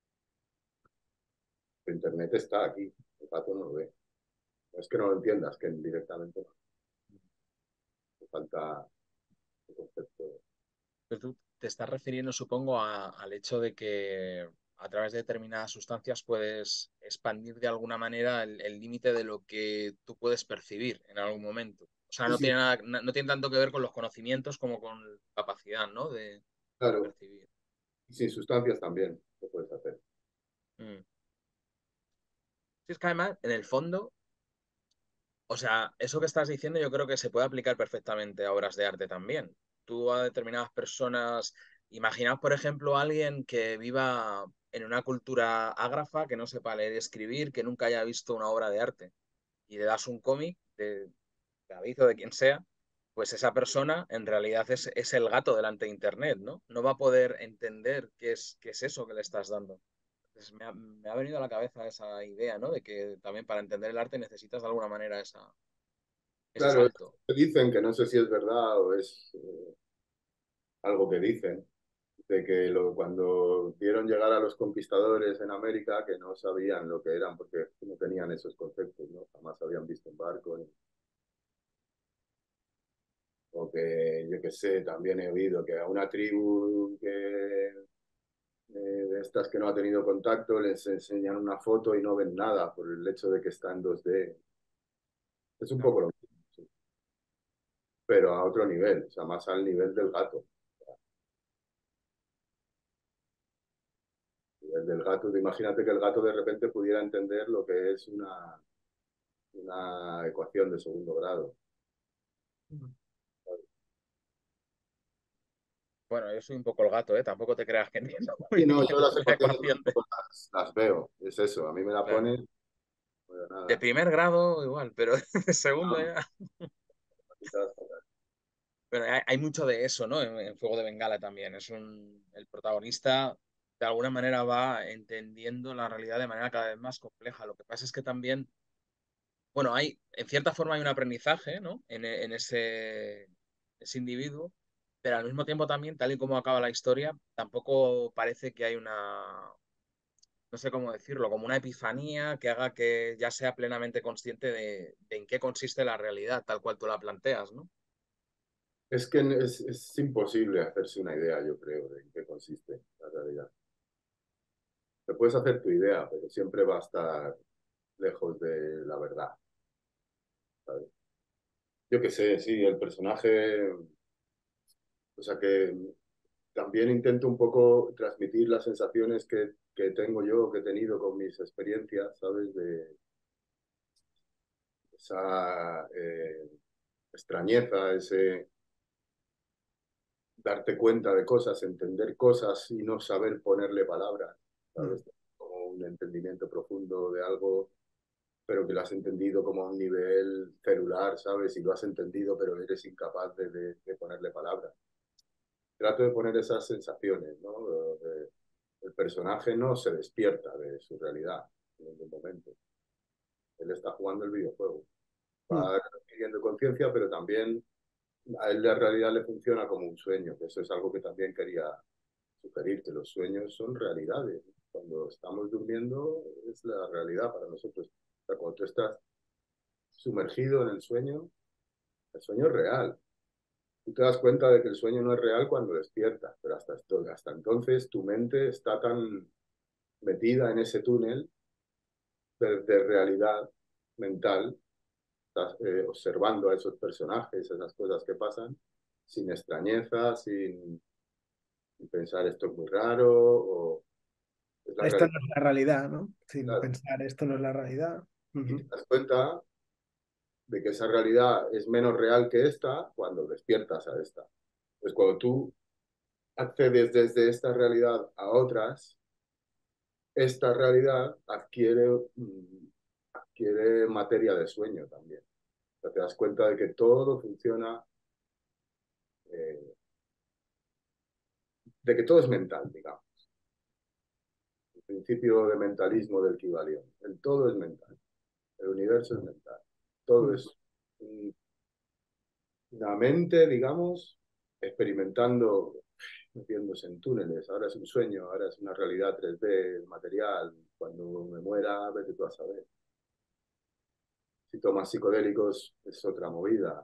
Internet está aquí, el gato no lo ve. No es que no lo entiendas, que directamente no. Te falta el concepto. Pero tú te estás refiriendo, supongo, al hecho de que a través de determinadas sustancias puedes expandir de alguna manera el límite de lo que tú puedes percibir en algún momento. O sea, Sí, no sí, tiene nada, no tiene tanto que ver con los conocimientos como con la capacidad, ¿no? De claro. percibir. Y sin sustancias también lo puedes hacer. Mm. Sí, es que además, en el fondo, o sea, eso que estás diciendo yo creo que se puede aplicar perfectamente a obras de arte también. Tú a determinadas personas, imaginaos por ejemplo a alguien que viva en una cultura ágrafa, que no sepa leer y escribir, que nunca haya visto una obra de arte, y le das un cómic de David o de quien sea, pues esa persona en realidad es el gato delante de Internet, ¿no? No va a poder entender qué es eso que le estás dando. Entonces, me ha venido a la cabeza esa idea, ¿no? De que también para entender el arte necesitas de alguna manera ese Claro, salto. dicen que no sé si es verdad o es algo que dicen, de que cuando vieron llegar a los conquistadores en América, que no sabían lo que eran porque no tenían esos conceptos, ¿no? Jamás habían visto un barco, o que, yo qué sé, también he oído que a una tribu que de estas que no ha tenido contacto, les enseñan una foto y no ven nada por el hecho de que está en 2D. Es un Claro. poco lo mismo, sí, pero a otro nivel, o sea, más al nivel del gato. El del gato, imagínate que el gato de repente pudiera entender lo que es una ecuación de segundo grado. Bueno, yo soy un poco el gato, ¿eh? Tampoco te creas que entiendo muy Y no, bien yo las la ecuaciones ecuación de... las veo, es eso, a mí me la Claro. ponen, no veo De nada. primer grado igual, pero de segundo No, ya... Pero hay mucho de eso, ¿no? En Fuego de Bengala también. El protagonista de alguna manera va entendiendo la realidad de manera cada vez más compleja. Lo que pasa es que también, bueno, en cierta forma hay un aprendizaje, ¿no? En ese individuo, pero al mismo tiempo también, tal y como acaba la historia, tampoco parece que hay no sé cómo decirlo, como una epifanía que haga que ya sea plenamente consciente de en qué consiste la realidad, tal cual tú la planteas, ¿no? es que es imposible hacerse una idea, yo creo, de en qué consiste la realidad. Te puedes hacer tu idea, pero siempre va a estar lejos de la verdad, ¿sabes? Yo qué sé, sí, el personaje, o sea que también intento un poco transmitir las sensaciones que tengo yo, que he tenido con mis experiencias, ¿sabes? De esa extrañeza, ese darte cuenta de cosas, entender cosas y no saber ponerle palabras, Mm. ¿sabes? Como un entendimiento profundo de algo, pero que lo has entendido como a un nivel celular, ¿sabes? Y lo has entendido, pero eres incapaz de ponerle palabras. Trato de poner esas sensaciones, ¿no? El personaje no se despierta de su realidad en ningún momento. Él está jugando el videojuego. Mm. Va adquiriendo conciencia, pero también a él la realidad le funciona como un sueño, que eso es algo que también quería sugerir, que los sueños son realidades. Cuando estamos durmiendo es la realidad para nosotros. O sea, cuando tú estás sumergido en el sueño es real. Tú te das cuenta de que el sueño no es real cuando despiertas, pero hasta entonces tu mente está tan metida en ese túnel de realidad mental, estás observando a esos personajes, esas cosas que pasan, sin extrañeza, sin pensar esto es muy raro, o es la Esto realidad. no es la realidad, ¿no? Sin Claro. pensar, esto no es la realidad. Y te Ujú. das cuenta de que esa realidad es menos real que esta cuando despiertas a esta. Pues cuando tú accedes desde esta realidad a otras, esta realidad adquiere materia de sueño también. O sea, te das cuenta de que todo funciona, eh, de que todo es mental, digamos. El principio de mentalismo del Kybalión. El todo es mental. El universo es mental. Todo Mm. es una mente, digamos, experimentando, metiéndose en túneles. Ahora es un sueño, ahora es una realidad 3D material. Cuando me muera, vete tú a saber. Si tomas psicodélicos, es otra movida.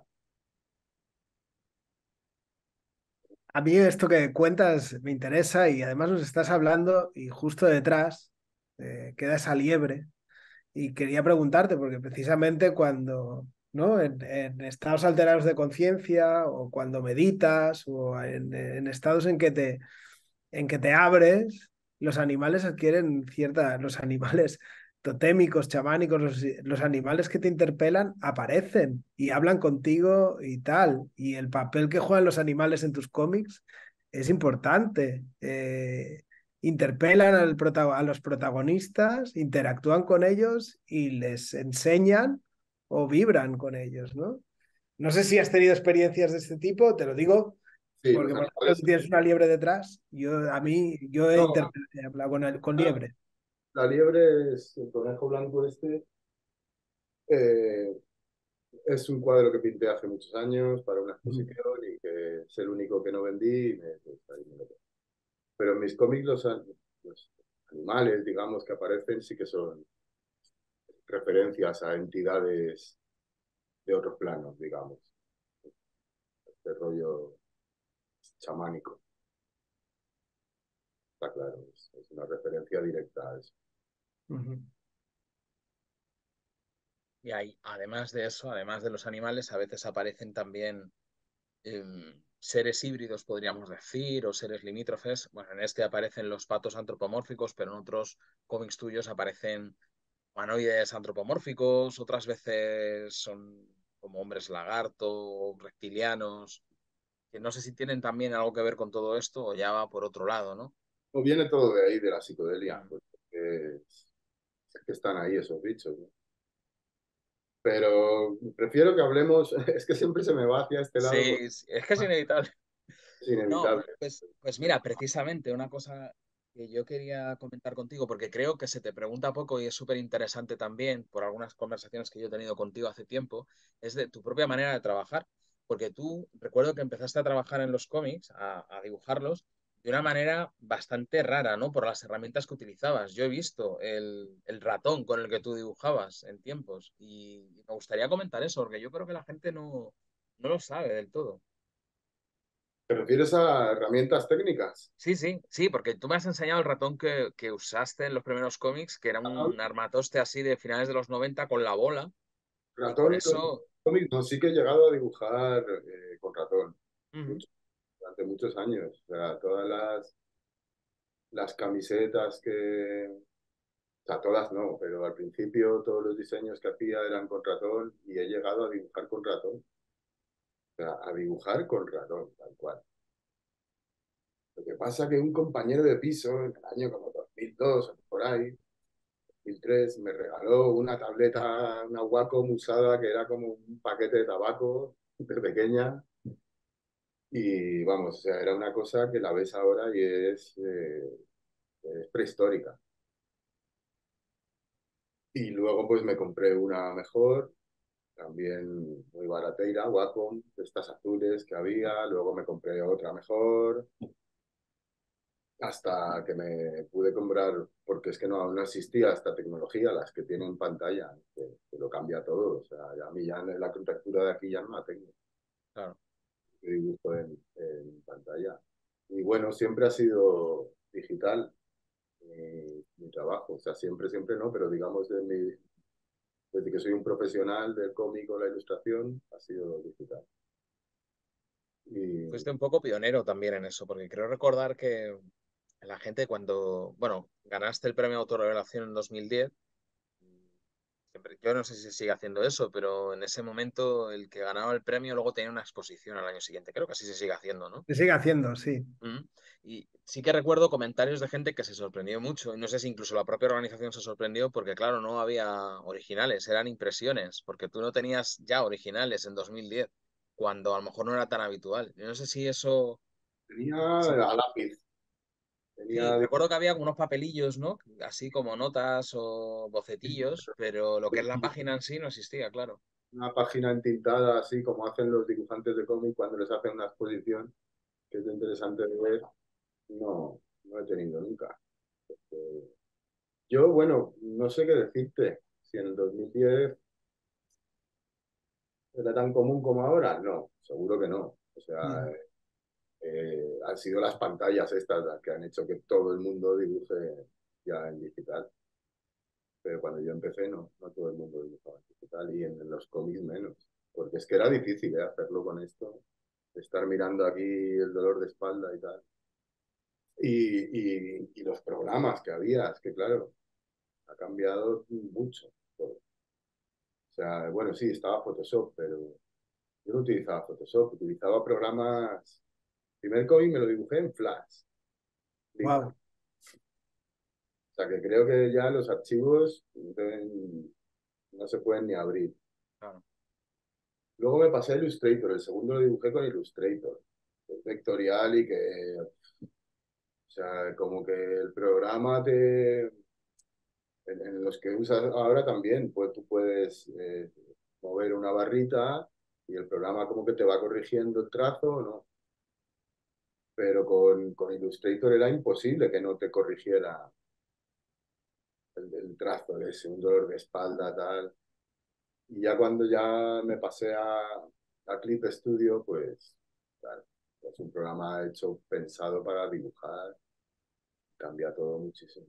A mí esto que cuentas me interesa y además nos estás hablando y justo detrás queda esa liebre. Y quería preguntarte, porque precisamente cuando, ¿no? En estados alterados de conciencia o cuando meditas o en estados en que te abres, los animales adquieren los animales totémicos, chamánicos, los animales que te interpelan aparecen y hablan contigo y tal. Y el papel que juegan los animales en tus cómics es importante. Interpelan a los protagonistas, interactúan con ellos y les enseñan o vibran con ellos, ¿no? No sé si has tenido experiencias de este tipo, te lo digo Sí, porque, los por ejemplo, animales. tú tienes una liebre detrás. Yo he, No, he hablado con liebre. la liebre es el conejo blanco este. eh, es un cuadro que pinté hace muchos años para una exposición y que es el único que no vendí. Pues, ahí me lo quedo. Pero en mis cómics los animales, digamos, que aparecen sí que son referencias a entidades de otros planos, digamos, de rollo chamánico. está claro, es una referencia directa a eso. Ujú. Y ahí, además de eso, además de los animales, a veces aparecen también seres híbridos, podríamos decir, o seres limítrofes. Bueno, en este aparecen los patos antropomórficos, pero en otros cómics tuyos aparecen humanoides antropomórficos, otras veces son como hombres lagarto, reptilianos, que no sé si tienen también algo que ver con todo esto o ya va por otro lado, ¿no? O viene todo de ahí, de la psicodelia, Mm. pues, es que están ahí esos bichos, ¿no? Pero prefiero que hablemos, es que siempre se me va hacia este lado porque Sí, sí, es que es inevitable. es No, inevitable. pues mira, precisamente una cosa que yo quería comentar contigo, porque creo que se te pregunta poco y es súper interesante también por algunas conversaciones que yo he tenido contigo hace tiempo, es de tu propia manera de trabajar. Porque tú, recuerdo que empezaste a trabajar en los cómics, a dibujarlos, de una manera bastante rara, ¿no? Por las herramientas que utilizabas. Yo he visto el ratón con el que tú dibujabas en tiempos y me gustaría comentar eso, porque yo creo que la gente no lo sabe del todo. ¿Te refieres a herramientas técnicas? Sí, sí, sí, porque tú me has enseñado el ratón que usaste en los primeros cómics, que era un armatoste así de finales de los 90 con la bola, y con Ratón, eso, cómic, no, sí que he llegado a dibujar con ratón ujú, mucho, durante muchos años. O sea, todas las camisetas o sea, todas no, pero al principio todos los diseños que hacía eran con ratón y he llegado a dibujar con ratón. O sea, a dibujar con ratón, tal cual. Lo que pasa que un compañero de piso, en el año como 2002 o por ahí, 2003, me regaló una tableta, una Wacom usada que era como un paquete de tabaco de pequeña. Y vamos, o sea, era una cosa que la ves ahora y es prehistórica. Y luego pues me compré una mejor, también muy barateira, Wacom, de estas azules que había. Luego me compré otra mejor, hasta que me pude comprar, porque es que no existía esta tecnología, las que tienen pantalla, que lo cambia todo. O sea, ya a mí ya la contactura de aquí ya no la tengo, claro, yo dibujo en pantalla. Y bueno, siempre ha sido digital mi trabajo. O sea, siempre, siempre no, pero digamos desde que soy un profesional del cómic o la ilustración, ha sido digital. Y fuiste un poco pionero también en eso, porque creo recordar que la gente cuando, bueno, ganaste el premio Autorrevelación en 2010, siempre, yo no sé si se sigue haciendo eso, pero en ese momento el que ganaba el premio luego tenía una exposición al año siguiente, creo que así se sigue haciendo, ¿no? Se sigue haciendo, sí. Mm. Y sí que recuerdo comentarios de gente que se sorprendió mucho, y no sé si incluso la propia organización se sorprendió porque, claro, no había originales, eran impresiones, porque tú no tenías ya originales en 2010, cuando a lo mejor no era tan habitual. Yo no sé si eso... tenía Sí, a lápiz, sí, tenía recuerdo que había unos papelillos, ¿no? Así como notas o bocetillos, pero lo que es la página en sí no existía, claro. una página entintada, así como hacen los dibujantes de cómic cuando les hacen una exposición, que es interesante de ver. No, no he tenido nunca. Yo, bueno, no sé qué decirte. Si en el 2010 era tan común como ahora, no, seguro que no. O sea, Mm. han sido las pantallas estas las que han hecho que todo el mundo dibuje ya en digital. Pero cuando yo empecé, no todo el mundo dibujaba en digital y en los cómics menos. Porque es que era difícil, hacerlo con esto, estar mirando aquí el dolor de espalda y tal. Y los programas que había, es que claro, ha cambiado mucho todo. O sea, bueno, sí, estaba Photoshop, pero yo no utilizaba Photoshop, utilizaba programas. El primer cómic me lo dibujé en Flash, lisa. Wow. O sea, que creo que ya los archivos no se pueden ni abrir. Claro. Luego me pasé a Illustrator, el segundo lo dibujé con Illustrator, que es vectorial y que, o sea, como que el programa en los que usas ahora también, pues tú puedes mover una barrita y el programa como que te va corrigiendo el trazo, ¿no? Pero con Illustrator era imposible que no te corrigiera el trazo, ese, un dolor de espalda, tal. Y ya cuando ya me pasé a Clip Studio, pues, claro, es un programa hecho, pensado para dibujar. cambia todo muchísimo.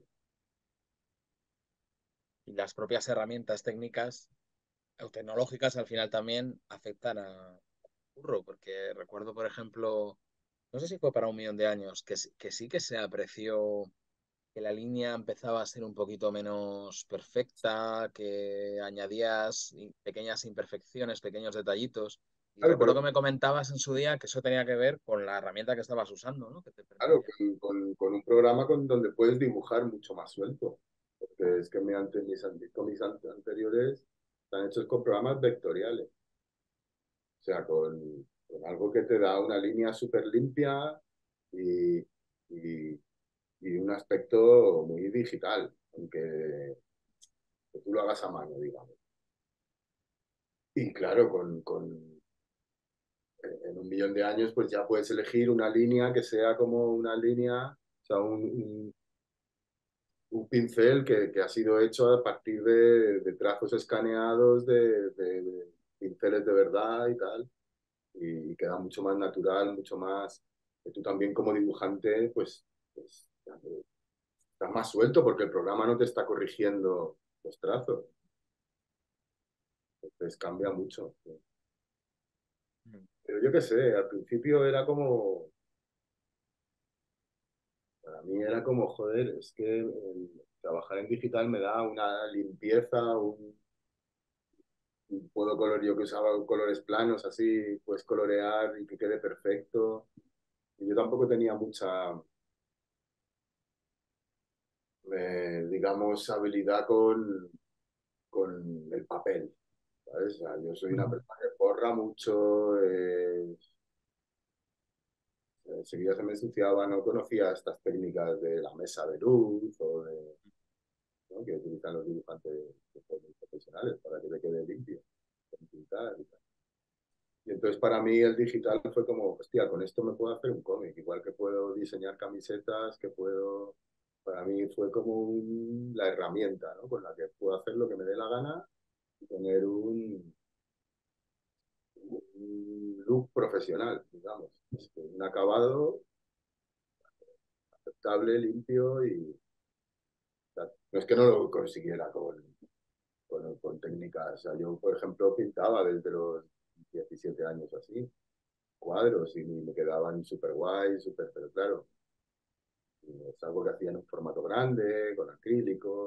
Y las propias herramientas técnicas o tecnológicas al final también afectan a curro, porque recuerdo, por ejemplo, no sé si fue para 1 millón de años, que sí que se apreció que la línea empezaba a ser un poquito menos perfecta, que añadías pequeñas imperfecciones, pequeños detallitos. Y Claro, recuerdo pero que me comentabas en su día que eso tenía que ver con la herramienta que estabas usando, ¿no? Que te claro, permitía. con un programa donde puedes dibujar mucho más suelto. Porque es que mis cómics anteriores están hechos con programas vectoriales. O sea, con algo que te da una línea súper limpia y, y, y un aspecto muy digital, aunque que tú lo hagas a mano, digamos. Y claro, en 1 millón de años, pues ya puedes elegir una línea que sea como una línea, o sea, un pincel que ha sido hecho a partir de trazos escaneados de pinceles de verdad y tal, y queda mucho más natural, mucho más, que tú también como dibujante, pues estás más suelto porque el programa no te está corrigiendo los trazos, entonces cambia mucho. ¿Sí? Mm. Pero yo qué sé, al principio era como, para mí era como, joder, es que trabajar en digital me da una limpieza, puedo yo que usaba colores planos así, pues colorear y que quede perfecto. Y yo tampoco tenía mucha, digamos, habilidad con el papel, ¿sabes? O sea, yo soy una persona que borra mucho, enseguida se me ensuciaba, no conocía estas técnicas de la mesa de luz o de, ¿no? que utilizan los dibujantes profesionales para que le quede limpio, pintar y tal. Y entonces para mí el digital fue como, hostia, con esto me puedo hacer un cómic, igual que puedo diseñar camisetas, que puedo, para mí fue como la herramienta, ¿no? Con la que puedo hacer lo que me dé la gana y tener un look profesional, digamos, un acabado aceptable, limpio y tal. No es que no lo consiguiera con técnicas, o sea, yo por ejemplo pintaba desde los 17 años así, cuadros y me quedaban súper guay, súper, pero claro, es algo que hacía en un formato grande, con acrílico.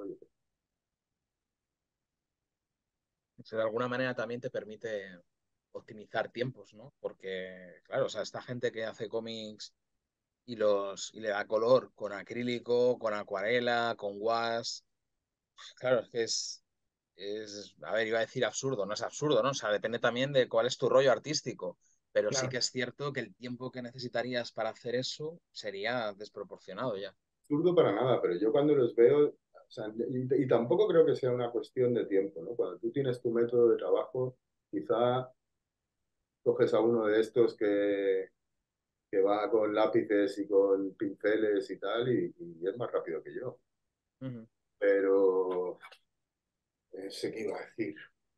Eso de alguna manera también te permite optimizar tiempos, ¿no? Porque, claro, o sea, esta gente que hace cómics y le da color con acrílico, con acuarela, con gouache, claro, es que a ver, iba a decir absurdo, no es absurdo, ¿no? O sea, depende también de cuál es tu rollo artístico, pero sí que Claro. es cierto que el tiempo que necesitarías para hacer eso sería desproporcionado ya. Absurdo para nada, pero yo cuando los veo, o sea, y tampoco creo que sea una cuestión de tiempo, ¿no? Cuando tú tienes tu método de trabajo, quizá coges a uno de estos que va con lápices y con pinceles y tal, y es más rápido que yo. Ujú. Pero, sé qué iba a decir.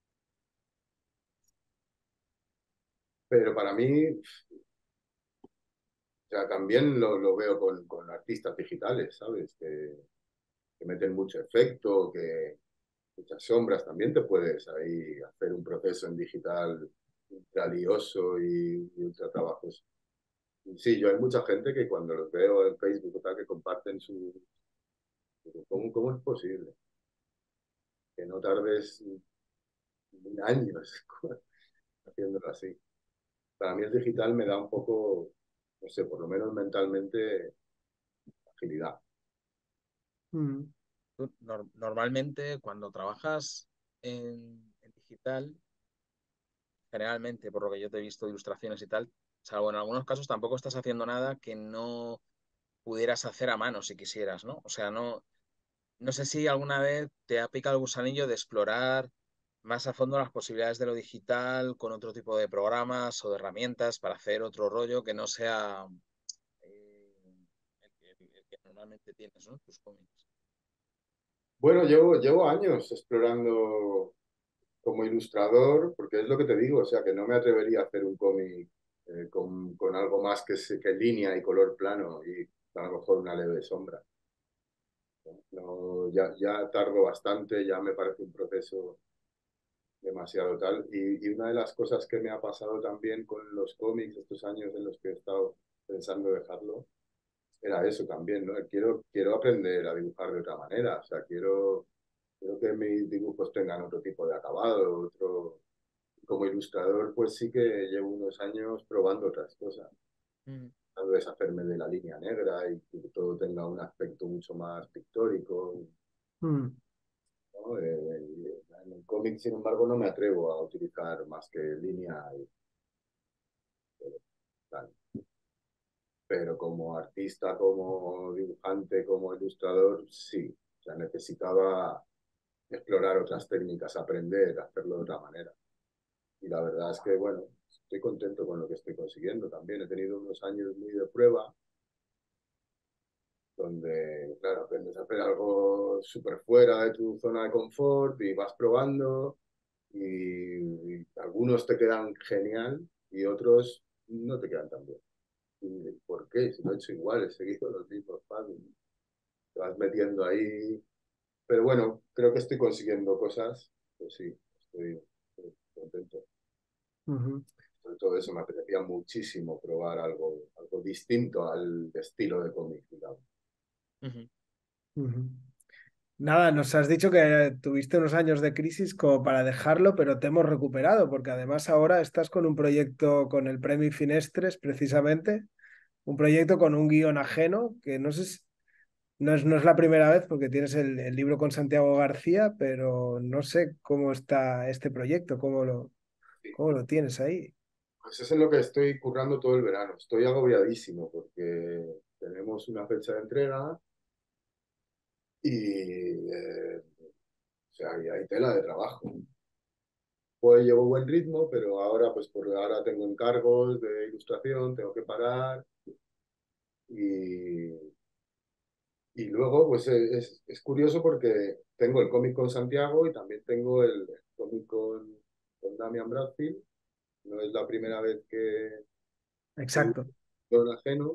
Pero para mí, o sea, también lo veo con artistas digitales, ¿sabes? Que meten mucho efecto, que muchas sombras, también te puedes ahí hacer un proceso en digital ultra lioso y ultra trabajoso. Sí, yo hay mucha gente que cuando los veo en Facebook o tal, que comparten su... ¿Cómo es posible? Que no tardes años haciéndolo así. Para mí el digital me da un poco, no sé, por lo menos mentalmente, agilidad. Mm. Tú, normalmente cuando trabajas en digital, generalmente, por lo que yo te he visto, ilustraciones y tal, salvo en algunos casos tampoco estás haciendo nada que no pudieras hacer a mano si quisieras, ¿no? O sea, no sé si alguna vez te ha picado el gusanillo de explorar más a fondo las posibilidades de lo digital con otro tipo de programas o de herramientas para hacer otro rollo que no sea el que normalmente tienes, ¿no? Tus cómics. Bueno, llevo años explorando como ilustrador, porque es lo que te digo, o sea, que no me atrevería a hacer un cómic con algo más que línea y color plano y a lo mejor una leve sombra. No, ya tardo bastante, ya me parece un proceso demasiado tal. Y una de las cosas que me ha pasado también con los cómics estos años en los que he estado pensando dejarlo, era eso también, ¿no? Quiero aprender a dibujar de otra manera, o sea, quiero que mis dibujos tengan otro tipo de acabado, otro... Como ilustrador, pues sí que llevo unos años probando otras cosas. Mm, Tal vez hacerme de la línea negra y que todo tenga un aspecto mucho más pictórico, Mm, ¿no? En el cómic, sin embargo, no me atrevo a utilizar más que línea y tal. Pero como artista, como dibujante, como ilustrador, sí. O sea, necesitaba explorar otras técnicas, aprender a hacerlo de otra manera. Y la verdad es que, bueno, estoy contento con lo que estoy consiguiendo también. He tenido unos años muy de prueba, donde, claro, aprendes a hacer algo súper fuera de tu zona de confort y vas probando y algunos te quedan genial y otros no te quedan tan bien. ¿Y por qué? Si lo he hecho igual, he seguido los mismos pasos. Te vas metiendo ahí. Pero bueno, creo que estoy consiguiendo cosas. Pues sí, estoy contento. ujú, Sobre todo eso, me apetecía muchísimo probar algo distinto al estilo de cómic, digamos. ujú. ujú. Nada, nos has dicho que tuviste unos años de crisis como para dejarlo, pero te hemos recuperado, porque además ahora estás con un proyecto con el Premio Finestres, precisamente, un proyecto con un guión ajeno, que no sé no es la primera vez, porque tienes el libro con Santiago García, pero no sé cómo está este proyecto, Sí. cómo lo tienes ahí. Pues eso es lo que estoy currando todo el verano. Estoy agobiadísimo porque tenemos una fecha de entrega y o sea, hay tela de trabajo. Pues llevo buen ritmo, pero ahora, pues por ahora tengo encargos de ilustración, tengo que parar y, y luego, pues es curioso porque tengo el cómic con Santiago y también tengo el cómic con Damian Bradfield. No es la primera vez que dibujo Exacto. en ajeno.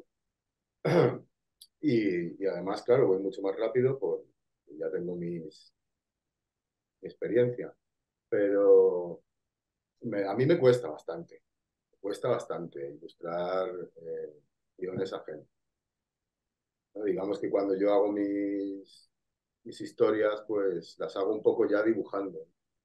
Y además, claro, voy mucho más rápido porque ya tengo mi experiencia. Pero a mí me cuesta bastante ilustrar guiones ajenos, ¿no? Digamos que cuando yo hago mis historias, pues las hago un poco ya dibujando.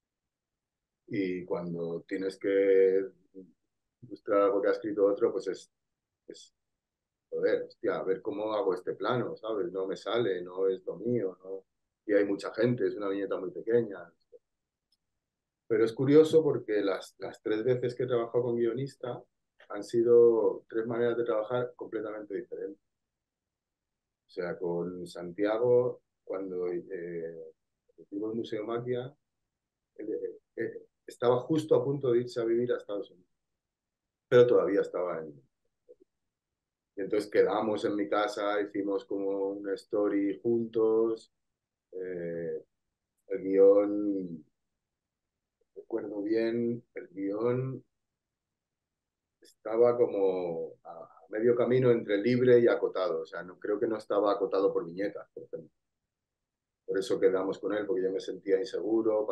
Y cuando tienes que ilustrar algo que ha escrito otro, pues es joder, hostia, a ver cómo hago este plano, ¿sabes? No me sale, no es lo mío, ¿no? Y hay mucha gente, es una viñeta muy pequeña. Pero es curioso porque las tres veces que he trabajado con guionista han sido tres maneras de trabajar completamente diferentes. O sea, con Santiago, cuando hicimos Museo Maquia, estaba justo a punto de irse a vivir a Estados Unidos, pero todavía estaba en... Y entonces quedamos en mi casa, hicimos como una story juntos, eh, el guión, recuerdo bien, el guión estaba como a medio camino entre libre y acotado. O sea, no, creo que no estaba acotado por viñetas, por ejemplo. Por eso quedamos con él, porque yo me sentía inseguro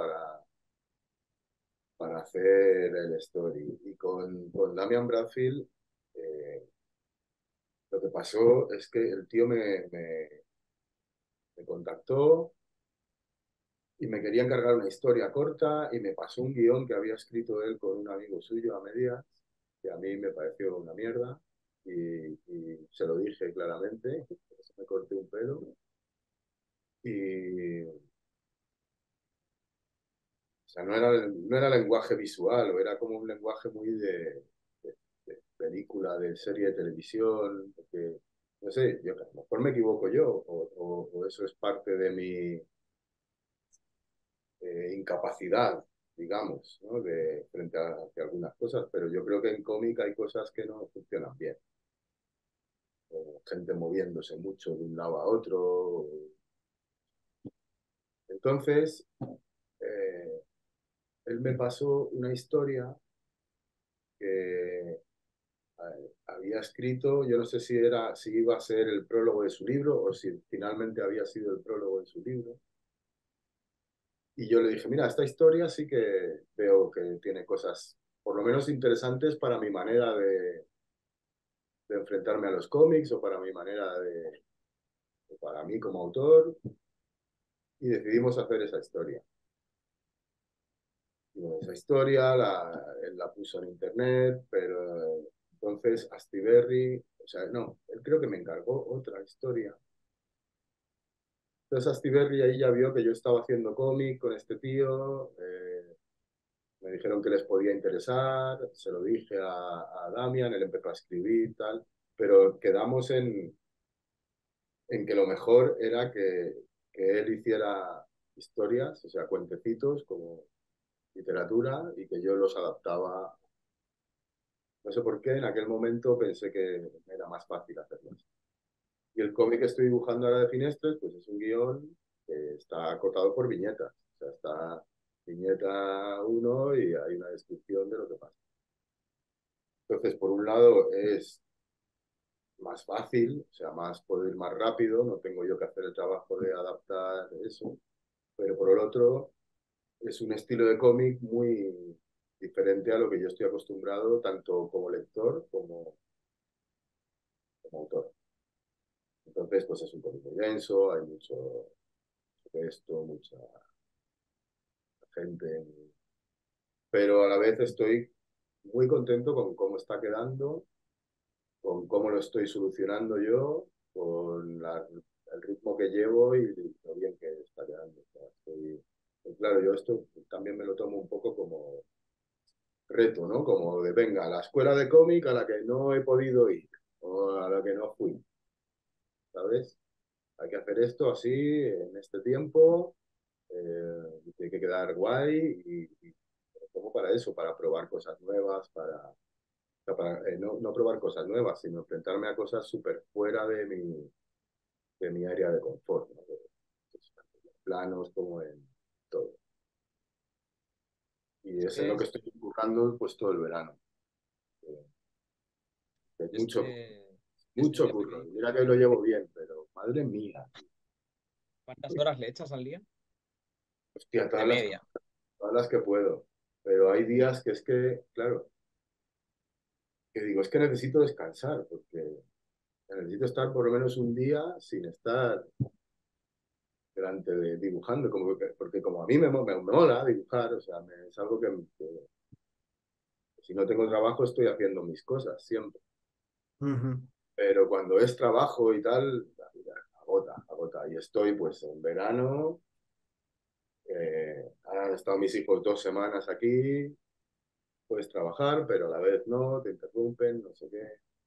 para hacer el story. Y con Damian Bradfield, eh, lo que pasó es que el tío me contactó y me quería encargar una historia corta y me pasó un guión que había escrito él con un amigo suyo a medias, que a mí me pareció una mierda y se lo dije claramente, me corté un pelo y o sea, no era lenguaje visual, o era como un lenguaje muy de película, de serie de televisión, porque no sé, yo, a lo mejor me equivoco yo o eso es parte de mi incapacidad, digamos, ¿no? Frente a hacia algunas cosas, pero yo creo que en cómic hay cosas que no funcionan bien. O gente moviéndose mucho de un lado a otro. Entonces, eh, él me pasó una historia que había escrito, yo no sé si iba a ser el prólogo de su libro o si finalmente había sido el prólogo de su libro. Y yo le dije, mira, esta historia sí que veo que tiene cosas por lo menos interesantes para mi manera de enfrentarme a los cómics o para mi manera o para mí como autor, y decidimos hacer esa historia. Y bueno, esa historia él la puso en internet, pero entonces Astiberri, o sea, no, él creo que me encargó otra historia. Entonces Astiberri ahí ya vio que yo estaba haciendo cómic con este tío, me dijeron que les podía interesar, se lo dije a Damian, él empezó a escribir y tal, pero quedamos en que lo mejor era que él hiciera historias, o sea, cuentecitos como literatura y que yo los adaptaba. No sé por qué, en aquel momento pensé que era más fácil hacerlo. Y el cómic que estoy dibujando ahora de Finestres, pues es un guión que está acotado por viñetas. O sea, está viñeta uno y hay una descripción de lo que pasa. Entonces, por un lado es más fácil, o sea, puedo ir más rápido, no tengo yo que hacer el trabajo de adaptar eso, pero por el otro es un estilo de cómic muy diferente a lo que yo estoy acostumbrado, tanto como lector como autor. Entonces, pues es un cómic muy denso, hay mucho texto, mucha gente, pero a la vez estoy muy contento con cómo está quedando, con cómo lo estoy solucionando yo, el ritmo que llevo y lo bien que está quedando. O sea, claro, yo esto también me lo tomo un poco como reto, ¿no? Como de, venga, a la escuela de cómic a la que no he podido ir o a la que no fui, ¿sabes? Hay que hacer esto así, en este tiempo, tiene que quedar guay y como para eso, para probar cosas nuevas, no probar cosas nuevas, sino enfrentarme a cosas súper fuera de mi área de confort, ¿no? Tanto en planos como en todo. Y Es es en lo que que estoy buscando pues todo el verano. Eh, Hay este mucho día curro. pequeñito. Mira que lo llevo bien, pero madre mía, ¿Cuántas horas le echas al día? hostia, De media. todas las que puedo. Pero hay días que es que, claro, que digo, es que necesito descansar, porque necesito estar por lo menos un día sin estar delante de dibujando, porque como a mí me mola dibujar, o sea, es algo que si no tengo trabajo estoy haciendo mis cosas siempre. Ujú. Pero cuando es trabajo y tal, la vida agota, agota. Y estoy pues en verano, han estado mis hijos 2 semanas aquí, puedes trabajar, pero a la vez no, te interrumpen, no sé qué.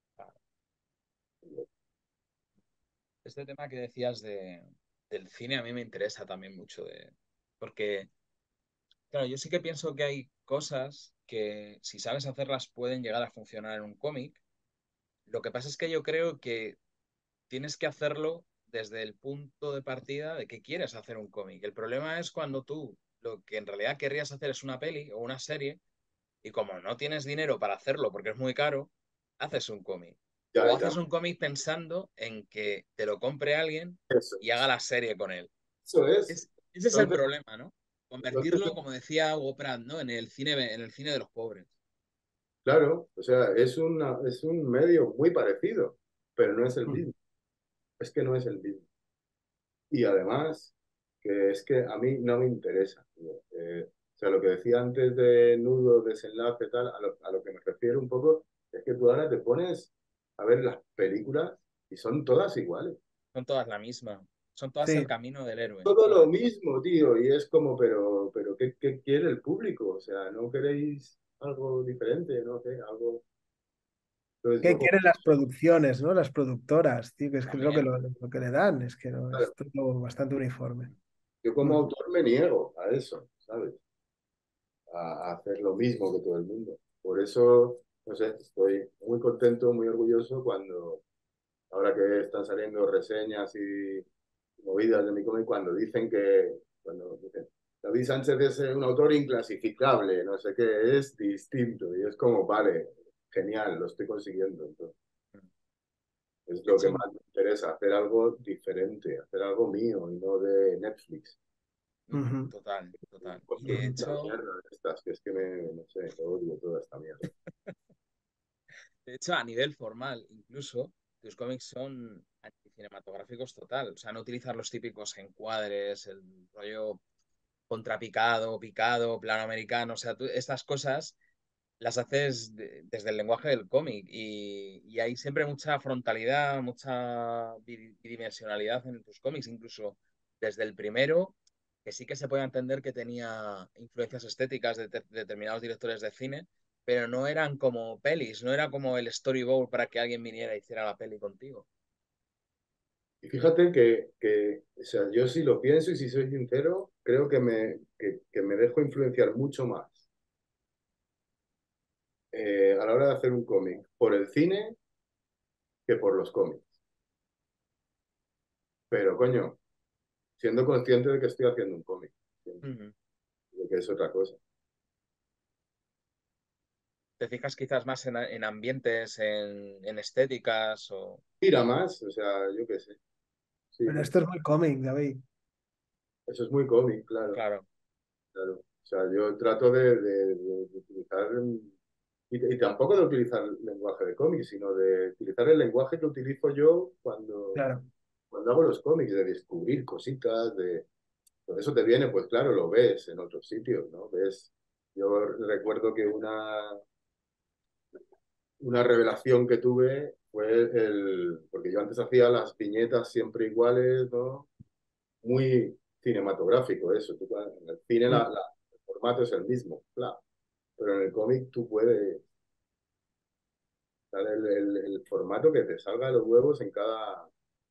Este tema que decías del cine a mí me interesa también mucho, porque, claro, yo sí que pienso que hay cosas que si sabes hacerlas pueden llegar a funcionar en un cómic. Lo que pasa es que yo creo que tienes que hacerlo desde el punto de partida de que quieres hacer un cómic. El problema es cuando tú lo que en realidad querrías hacer es una peli o una serie y como no tienes dinero para hacerlo porque es muy caro, haces un cómic. Ya, O y haces también un cómic pensando en que te lo compre alguien eso, y haga la serie con él. eso es. Ese es el Entonces, problema, ¿no? entonces, Convertirlo, como decía Hugo Pratt, ¿no? En el cine de los pobres. claro, o sea, es un medio muy parecido, pero no es el Mm. mismo. Es que no es el mismo. Y además, que es que a mí no me interesa. Tío. O sea, lo que decía antes de nudo, desenlace, tal, a lo que me refiero un poco, es que tú ahora te pones a ver las películas y son todas iguales. Son todas la misma. Son todas el Sí, camino del héroe. Todo lo Todas. mismo, tío, y es como, pero ¿qué quiere el público? O sea, ¿no queréis algo diferente? ¿No? ¿Qué? Algo... Entonces ¿qué yo como, quieren las producciones, ¿no? Las productoras, tío, que es que es También. lo que le dan, es que no, claro, es todo bastante uniforme. yo como Mm. autor me niego a eso, ¿sabes? A hacer lo mismo que todo el mundo. Por eso, no sé, estoy muy contento, muy orgulloso cuando, ahora que están saliendo reseñas y movidas de mi cómic, cuando dicen, David Sánchez es un autor inclasificable, no sé qué, es distinto. Y es como, vale, genial, lo estoy consiguiendo. Entonces, es De lo que hecho, más me interesa, hacer algo diferente, hacer algo mío y no de Netflix. Ujú. total, total. Y Pues de una hecho, mierda de estas, que es que no sé, lo odio toda esta mierda. a nivel formal, incluso, tus cómics son anticinematográficos total. O sea, no utilizar los típicos encuadres, el rollo contrapicado, picado, plano americano. O sea, estas cosas las haces desde el lenguaje del cómic y hay siempre mucha frontalidad, mucha bidimensionalidad en tus cómics, incluso desde el primero, que sí que se puede entender que tenía influencias estéticas de determinados directores de cine, pero no eran como pelis, no era como el storyboard para que alguien viniera y hiciera la peli contigo. Y fíjate o sea, yo si lo pienso y si soy sincero, creo que me dejo influenciar mucho más a la hora de hacer un cómic por el cine que por los cómics. Pero coño, siendo consciente de que estoy haciendo un cómic, Ujú. de que es otra cosa. ¿Te fijas quizás más en ambientes, en estéticas o...? Tira más, o sea, yo qué sé. Sí, Pero esto es muy cómic, David. eso es muy cómic, claro, Claro. claro. O sea, yo trato de utilizar, y tampoco de utilizar el lenguaje de cómic, sino de utilizar el lenguaje que utilizo yo Claro. cuando hago los cómics, de descubrir cositas, de... Por eso te viene, pues claro, lo ves en otros sitios, ¿no? Ves, yo recuerdo que una revelación que tuve fue porque yo antes hacía las viñetas siempre iguales, ¿no? Muy cinematográfico eso. En el cine Mm, el formato es el mismo, claro, pero en el cómic tú puedes dar el formato que te salga de los huevos en cada...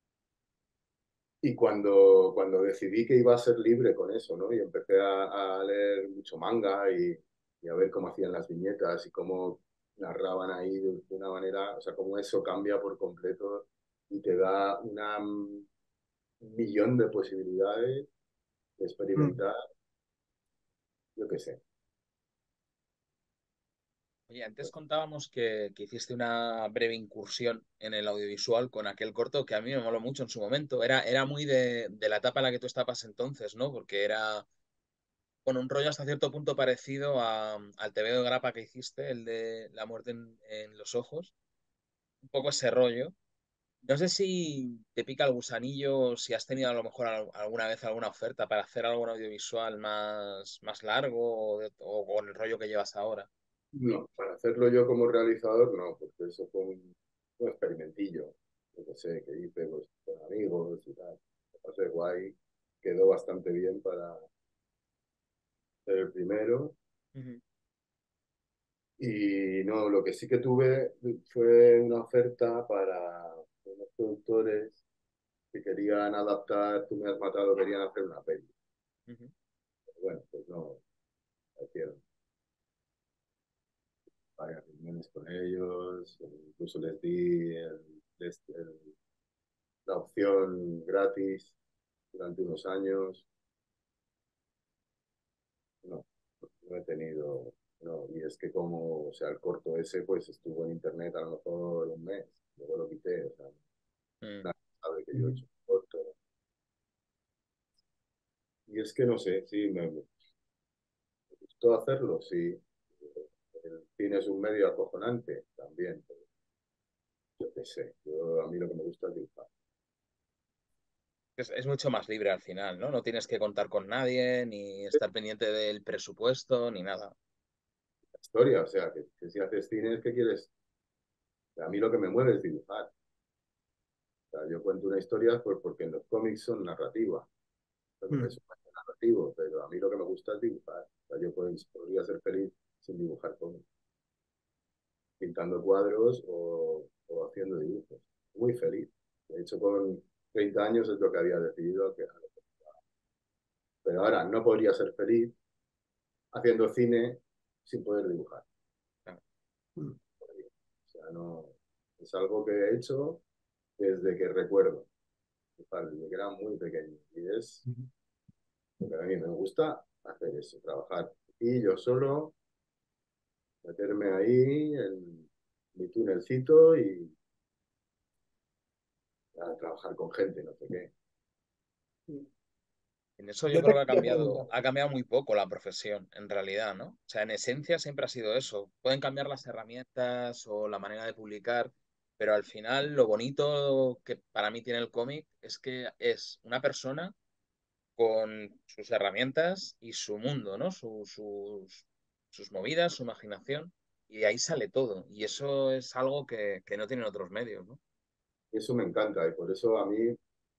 Y cuando decidí que iba a ser libre con eso, ¿no? Y empecé a leer mucho manga y a ver cómo hacían las viñetas y cómo narraban ahí de una manera, o sea, cómo eso cambia por completo y te da un millón de posibilidades de mm. experimentar, yo qué sé. Oye, antes contábamos que hiciste una breve incursión en el audiovisual con aquel corto que a mí me moló mucho en su momento. Era muy de la etapa en la que tú estabas entonces, ¿no? Porque era, bueno, un rollo hasta cierto punto parecido al TVO de Grapa que hiciste, el de La muerte en los ojos. Un poco ese rollo. No sé si te pica el gusanillo, si has tenido a lo mejor alguna vez alguna oferta para hacer algún audiovisual más largo o con el rollo que llevas ahora. No, para hacerlo yo como realizador, no, porque eso fue un experimentillo, yo qué sé, que hice pues, con amigos y tal. Lo pasé guay, quedó bastante bien para ser el primero. Ujú, Y no, lo que sí que tuve fue una oferta para unos productores que querían adaptar Tú me has matado, querían hacer una peli. ujú. Pero bueno, pues no, la hicieron varias reuniones con ellos, incluso les di la opción gratis durante unos años. No, no he tenido, no, y es que como, o sea, el corto ese pues estuvo en internet a lo mejor un mes, luego lo quité, o sea, Mm. nadie sabe que yo he Mm. hecho un corto. Y es que no sé, sí, me gustó hacerlo, sí. El cine es un medio acojonante también, pero yo qué sé, a mí lo que me gusta es dibujar. Es mucho más libre al final, ¿no? No tienes que contar con nadie, ni estar pendiente del presupuesto, ni nada. La historia, o sea, que si haces cine es que quieres, a mí lo que me mueve es dibujar. O sea, yo cuento una historia pues porque en los cómics son narrativas, Mm. es un narrativo, pero a mí lo que me gusta es dibujar. O sea, yo podría ser feliz sin dibujar cómics, pintando cuadros o haciendo dibujos. Muy feliz. De hecho, con 30 años es lo que había decidido que... Pero ahora no podría ser feliz haciendo cine sin poder dibujar. Claro. Mm. O sea, no, es algo que he hecho desde que recuerdo, desde que era muy pequeño. Y es lo que a mí me gusta hacer eso, trabajar. Y yo solo, meterme ahí. mi túnelcito y a trabajar con gente, no sé qué. En eso yo Yo creo te que quería preguntar. ha cambiado muy poco la profesión, en realidad, ¿no? O sea, en esencia siempre ha sido eso. Pueden cambiar las herramientas o la manera de publicar, pero al final lo bonito que para mí tiene el cómic es que es una persona con sus herramientas y su mundo, ¿no? Sus movidas, su imaginación, y de ahí sale todo. Y eso es algo que no tienen otros medios, ¿no? Eso me encanta y por eso a mí,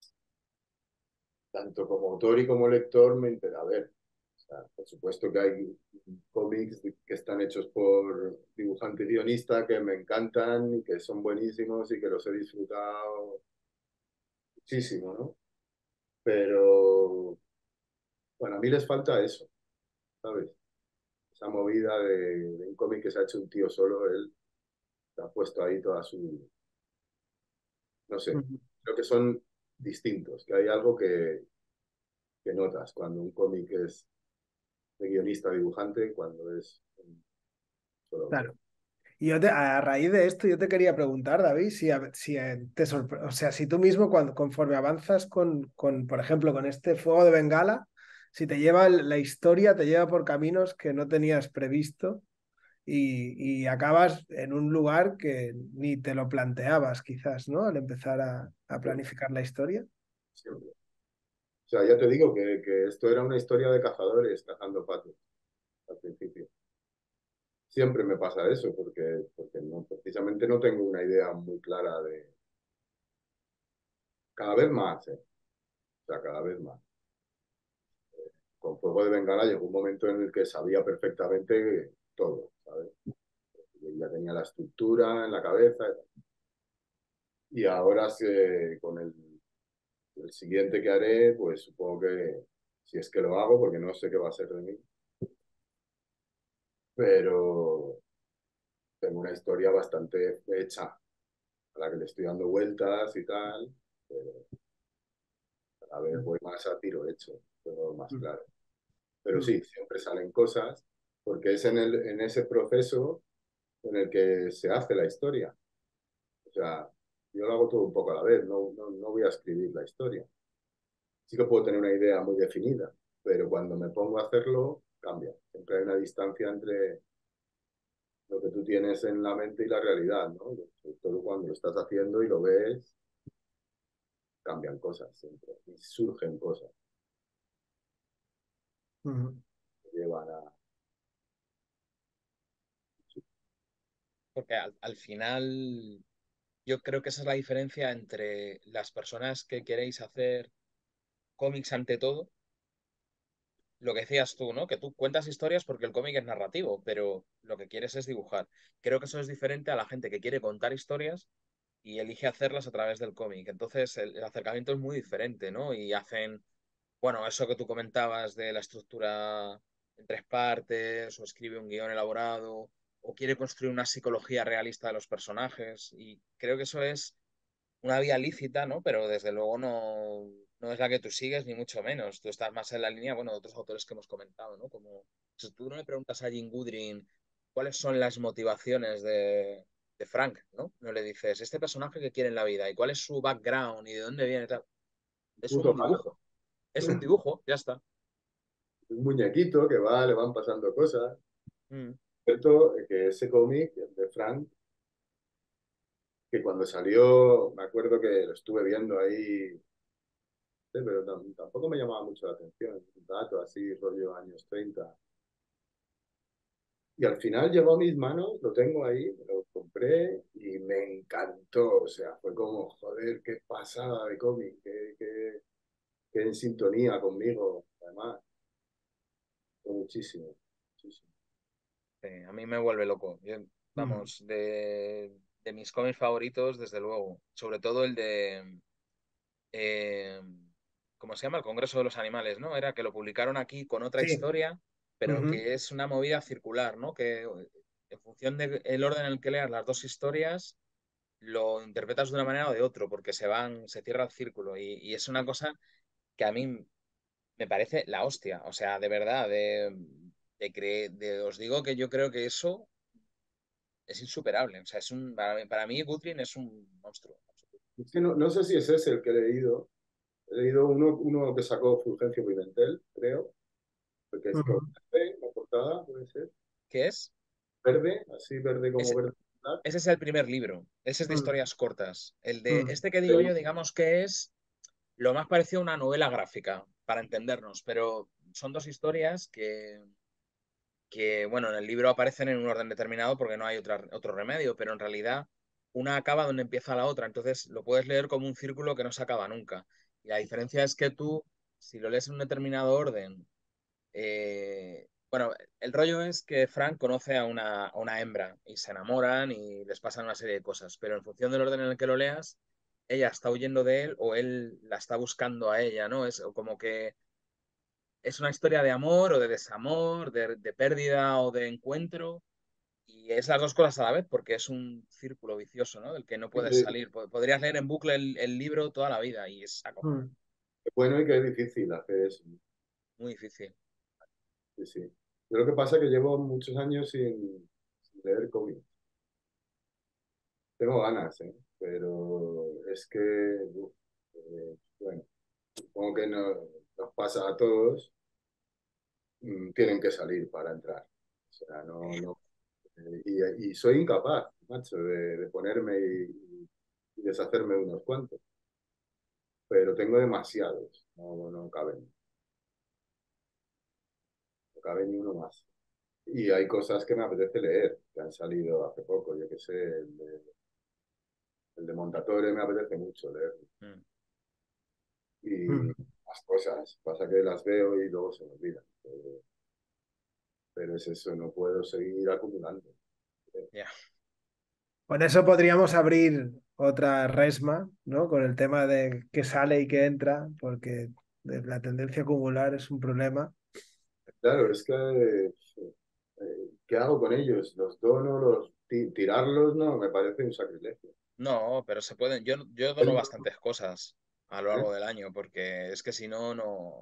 tanto como autor y como lector, me interesa. A ver, o sea, por supuesto que hay cómics que están hechos por dibujantes y guionistas que me encantan y que son buenísimos y que los he disfrutado muchísimo, ¿no? Pero, bueno, a mí les falta eso, ¿sabes? Esa movida de un cómic que se ha hecho un tío solo, él ha puesto ahí toda su, no sé, Ujú. creo que son distintos, que hay algo que notas cuando un cómic es de guionista dibujante, cuando es un solo autor. Claro. Y a raíz de esto, yo te quería preguntar, David, si o sea, si tú mismo, conforme avanzas por ejemplo, con este Fuego de Bengala, si te lleva la historia, te lleva por caminos que no tenías previsto y acabas en un lugar que ni te lo planteabas, quizás, ¿no? Al empezar a planificar la historia. Siempre. O sea, ya te digo que esto era una historia de cazadores cazando patos al principio. Siempre me pasa eso, porque no, precisamente no tengo una idea muy clara de... Cada vez más, ¿eh? O sea, cada vez más. Con Fuego de Bengala llegó un momento en el que sabía perfectamente todo, ¿sabes? Ya tenía la estructura en la cabeza. Y ahora con el siguiente que haré, pues supongo que si es que lo hago, porque no sé qué va a ser de mí, pero tengo una historia bastante hecha, a la que le estoy dando vueltas y tal, pero a ver, voy más a tiro hecho, todo más Mm, claro. Pero mm, sí, siempre salen cosas, porque es en ese proceso en el que se hace la historia. O sea, yo lo hago todo un poco a la vez, no voy a escribir la historia. Sí que puedo tener una idea muy definida, pero cuando me pongo a hacerlo, cambia. Siempre hay una distancia entre lo que tú tienes en la mente y la realidad, ¿no? Sobre todo cuando lo estás haciendo y lo ves, cambian cosas siempre y surgen cosas mm. que llevan a... Porque al final yo creo que esa es la diferencia entre las personas que queréis hacer cómics ante todo, lo que decías tú, ¿no? Que tú cuentas historias porque el cómic es narrativo, pero lo que quieres es dibujar. Creo que eso es diferente a la gente que quiere contar historias y elige hacerlas a través del cómic. Entonces el acercamiento es muy diferente, ¿no? Y hacen, bueno, eso que tú comentabas de la estructura en tres partes, o escribe un guión elaborado, o quiere construir una psicología realista de los personajes. Y creo que eso es una vía lícita, ¿no? Pero desde luego no es la que tú sigues, ni mucho menos. Tú estás más en la línea, bueno, de otros autores que hemos comentado, ¿no? Como si tú no le preguntas a Jim Goodrin cuáles son las motivaciones de Frank, ¿no? No le dices, este personaje que quiere en la vida y cuál es su background y de dónde viene tal. Es Puto un malo. dibujo. Es un dibujo, ya está. Un muñequito que va, le van pasando cosas. Mm. Cierto que ese cómic de Frank, que cuando salió, me acuerdo que lo estuve viendo ahí, sí, pero tampoco me llamaba mucho la atención. Un dato así, rollo años 30. Y al final llegó a mis manos, lo tengo ahí, me lo compré y me encantó. O sea, fue como, joder, qué pasada de cómic, qué en sintonía conmigo, además, fue muchísimo, muchísimo. A mí me vuelve loco. Mm. Vamos, de mis cómics favoritos, desde luego. Sobre todo el de eh, ¿cómo se llama? El Congreso de los Animales, ¿no? Era que lo publicaron aquí con otra Sí. historia, pero Ujú. que es una movida circular, ¿no? Que en función del orden en el que leas las dos historias, lo interpretas de una manera o de otro, porque se cierra el círculo. Y es una cosa que a mí me parece la hostia. O sea, de verdad, os digo que yo creo que eso es insuperable. O sea, para mí Guthrie es un monstruo. Es que no sé si es ese el que he leído. He leído uno que sacó Fulgencio Pimentel, creo, porque es como Ujú. verde, la portada, puede ser. ¿Qué es? Verde, así verde como Ese, verde. Claro. ese es el primer libro. Ese es de Mm, historias cortas. El de mm, este que digo yo, digamos que es lo más parecido a una novela gráfica, para entendernos, pero son dos historias que, bueno, en el libro aparecen en un orden determinado porque no hay otro remedio, pero en realidad una acaba donde empieza la otra, entonces lo puedes leer como un círculo que no se acaba nunca. Y la diferencia es que tú, si lo lees en un determinado orden, bueno, el rollo es que Frank conoce a una hembra y se enamoran y les pasan una serie de cosas, pero en función del orden en el que lo leas, ella está huyendo de él o él la está buscando a ella, ¿no? Es como que es una historia de amor o de desamor, de pérdida o de encuentro, y es las dos cosas a la vez, porque es un círculo vicioso, ¿no? Del que no puedes Qué salir. Podrías leer en bucle el libro toda la vida y es acojonante, mm. bueno y qué difícil hacer eso. muy difícil. Sí, sí. Yo lo que pasa es que llevo muchos años sin leer cómics. Tengo ganas, ¿eh? Pero es que, uf, bueno, supongo que nos pasa a todos, tienen que salir para entrar. O sea, no, y soy incapaz, macho, de ponerme y deshacerme de unos cuantos, pero tengo demasiados, no caben, no cabe ni uno más. Y hay cosas que me apetece leer, que han salido hace poco, yo qué sé, el de Montatore me apetece mucho leer. Mm. Y Mm. más cosas, pasa que las veo y luego se me olvidan. Pero es eso, no puedo seguir acumulando. Ya. Con eso podríamos abrir otra resma, ¿no? Con el tema de qué sale y qué entra, porque la tendencia a acumular es un problema. Claro, es que, ¿qué hago con ellos? ¿Los dono? Tirarlos? No, me parece un sacrilegio. No, pero se pueden. Yo dono bastantes cosas a lo ¿Eh? largo del año, porque es que si no,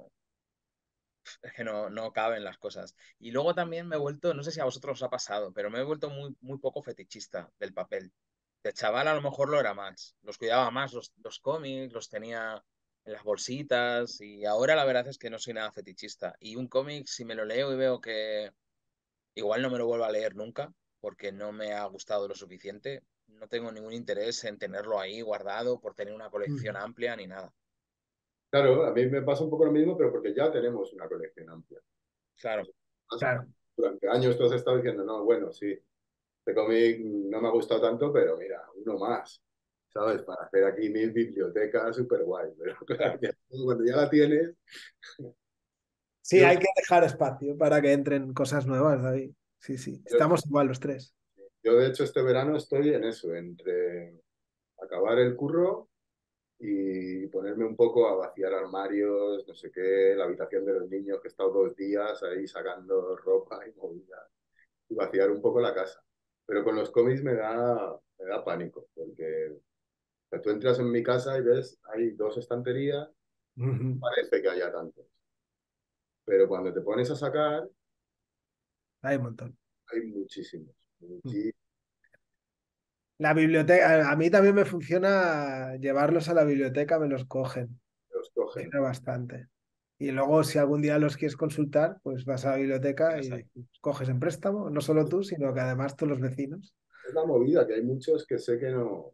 es que no caben las cosas. Y luego también me he vuelto, no sé si a vosotros os ha pasado, pero me he vuelto muy, muy poco fetichista del papel. De chaval a lo mejor lo era más, los cuidaba más los cómics, los tenía en las bolsitas y ahora la verdad es que no soy nada fetichista. Y un cómic, si me lo leo y veo que igual no me lo vuelvo a leer nunca porque no me ha gustado lo suficiente, no tengo ningún interés en tenerlo ahí guardado por tener una colección Mm. amplia ni nada. Claro, a mí me pasa un poco lo mismo, pero porque ya tenemos una colección amplia. Claro, Claro. Durante años tú has estado diciendo, no, bueno, sí, este cómic no me ha gustado tanto, pero mira, uno más, ¿sabes? Para hacer aquí 1000 bibliotecas, súper guay. Pero claro, claro. cuando ya la tienes, Sí, yo, hay que dejar espacio para que entren cosas nuevas, David. Sí, sí. yo, Estamos igual los tres. yo de hecho este verano estoy en eso, entre acabar el curro y ponerme un poco a vaciar armarios, no sé qué, la habitación de los niños, que he estado 2 días ahí sacando ropa y movidas, y vaciar un poco la casa. Pero con los cómics me da pánico, porque o sea, tú entras en mi casa y ves, hay 2 estanterías, Ujú. parece que haya tantos, pero cuando te pones a sacar, Hay un montón. hay muchísimos, muchísimos, La biblioteca, a mí también me funciona llevarlos a la biblioteca, me los cogen. los cogen. Funciona bastante. Y luego, si algún día los quieres consultar, pues vas a la biblioteca Tienes y ahí. coges en préstamo, no solo tú, sino que además todos los vecinos. Es la movida, que hay muchos que sé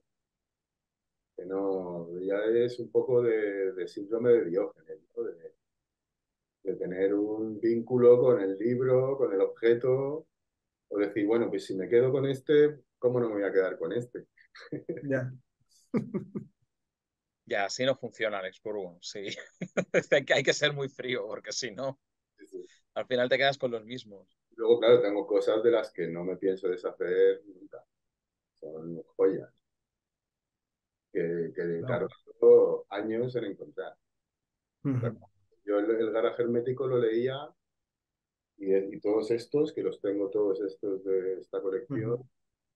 que no, ya es un poco de síndrome de Diógenes, ¿no? De tener un vínculo con el libro, con el objeto, o decir, bueno, pues si me quedo con este, ¿cómo no me voy a quedar con este? Ya. Ya, así no funciona Alex Burgo, sí. Hay que ser muy frío, porque si no, Sí, sí. al final te quedas con los mismos. Luego, claro, tengo cosas de las que no me pienso deshacer nunca. Son joyas que he No. tardado años en encontrar. Pero Ujú, yo el garaje hermético lo leía y todos estos, que los tengo todos estos de esta colección, ujú,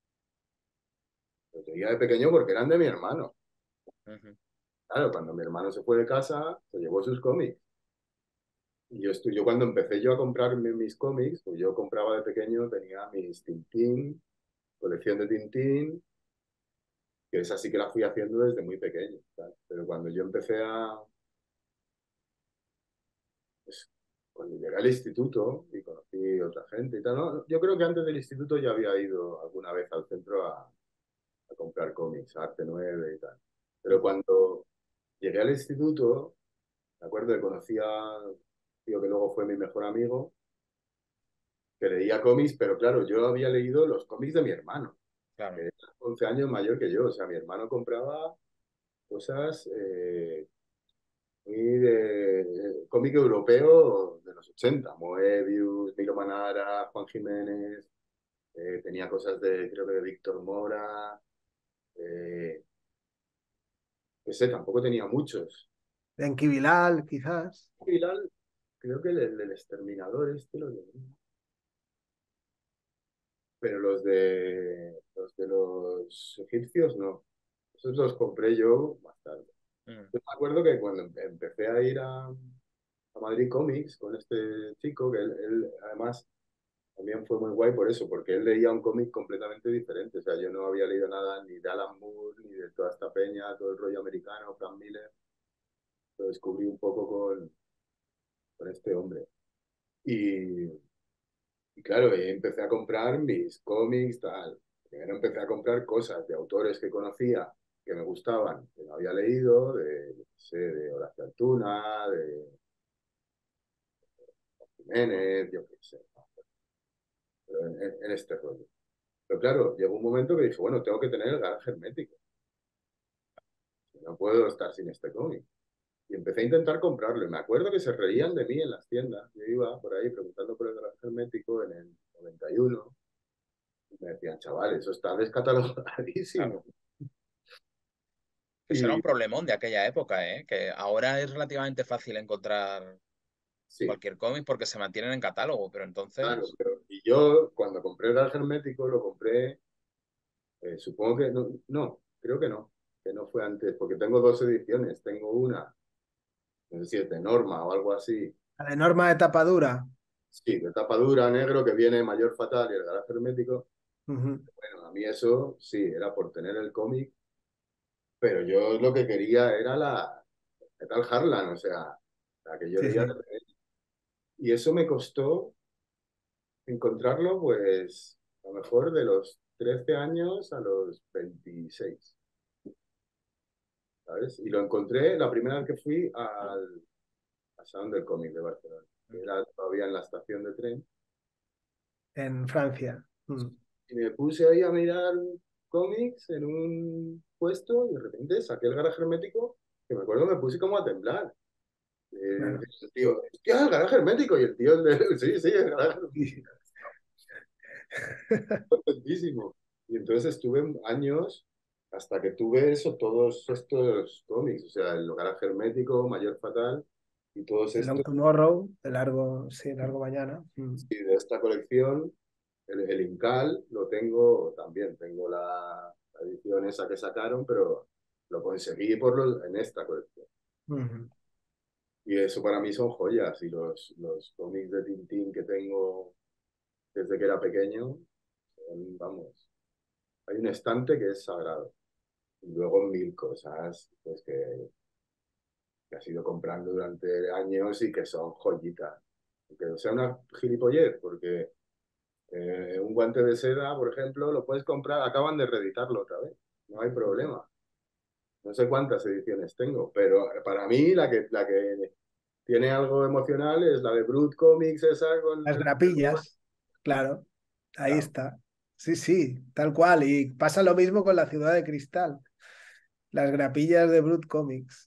los leía de pequeño porque eran de mi hermano. Ujú, Claro, cuando mi hermano se fue de casa, se llevó sus cómics. Y yo cuando empecé yo a comprarme mis cómics, pues yo compraba de pequeño, tenía mis Tintín, colección de Tintín, que esa sí que la fui haciendo desde muy pequeño, ¿sabes? Pero cuando yo empecé pues, cuando llegué al instituto y conocí a otra gente y tal, ¿no? Yo creo que antes del instituto ya había ido alguna vez al centro a comprar cómics, a Arte 9 y tal. Pero cuando llegué al instituto, me acuerdo que conocí a un tío que luego fue mi mejor amigo, que leía cómics, pero claro, yo había leído los cómics de mi hermano, Claro. que era 11 años mayor que yo. O sea, mi hermano compraba cosas muy de cómic europeo de los 80, Moebius, Milo Manara, Juan Jiménez, tenía cosas de, creo que de Víctor Mora, eh, no sé, tampoco tenía muchos. De Enquivilal, quizás. Bilal, creo que el del Exterminador este lo leí, pero los de los egipcios no. Esos los compré yo más tarde. Mm. Yo me acuerdo que cuando empecé a ir a Madrid Comics con este chico, que él además también fue muy guay por eso, porque él leía un cómic completamente diferente. O sea, yo no había leído nada ni de Alan Moore, ni de toda esta peña, todo el rollo americano, Frank Miller. Lo descubrí un poco con este hombre. Y, y claro, empecé a comprar mis cómics, tal. Primero empecé a comprar cosas de autores que conocía, que me gustaban, que no había leído, de, yo qué sé, de Horacio Altuna, de Jiménez, yo qué sé, ¿no? Pero en este rollo. Pero claro, llegó un momento que dije, bueno, tengo que tener el garaje hermético. No puedo estar sin este cómic. Y empecé a intentar comprarlo. Y me acuerdo que se reían de mí en las tiendas. Yo iba por ahí preguntando por el garaje hermético en el 91. Y me decían, chaval, eso está descatalogadísimo. Claro. Eso era un Y problemón de aquella época, ¿eh? Que ahora es relativamente fácil encontrar sí, cualquier cómic porque se mantienen en catálogo, pero claro. entonces, Y yo, cuando compré el garaje hermético, lo compré, supongo que no, no, creo que no fue antes, porque tengo dos ediciones. Tengo una, no sé si es de Norma o algo así. La de norma de tapadura. Sí, de tapa dura, negro, que viene mayor fatal y el garaje hermético. Ujú. Bueno, a mí eso sí, era por tener el cómic, pero yo lo que quería era la Metal Harlan, o sea, la que yo Sí, leía. sí. Y eso me costó encontrarlo, pues, a lo mejor de los 13 años a los 26, ¿sabes? Y lo encontré la primera vez que fui al Salón del Cómic de Barcelona, que era todavía en la estación de tren. En Francia. Mm. Y me puse ahí a mirar cómics en un puesto y de repente saqué el garaje hermético, que me acuerdo me puse como a temblar. Claro. El tío, hostia, el garaje hermético. Y el tío, sí, sí, el garaje Sí. hermético. Y entonces estuve años hasta que tuve eso, todos estos cómics, o sea, el garaje hermético, Mayor Fatal y todos El Long estos. Tomorrow, de largo, sí, largo mañana. Mm. Y de esta colección, el Incal lo tengo también, tengo la edición esa que sacaron, pero lo conseguí en esta colección. Ujú. Y eso para mí son joyas. Y los cómics de Tintín que tengo desde que era pequeño, vamos, hay un estante que es sagrado. Y luego mil cosas pues, que has ido comprando durante años y que son joyitas. Que o sea una gilipollez, porque un guante de seda, por ejemplo, lo puedes comprar, acaban de reeditarlo otra vez, no hay problema. No sé cuántas ediciones tengo, pero para mí la que tiene algo emocional es la de Brut Comics, esa con Las el... grapillas, claro, ahí Claro, está. Sí, sí, tal cual. Y pasa lo mismo con la Ciudad de Cristal, las grapillas de Brut Comics.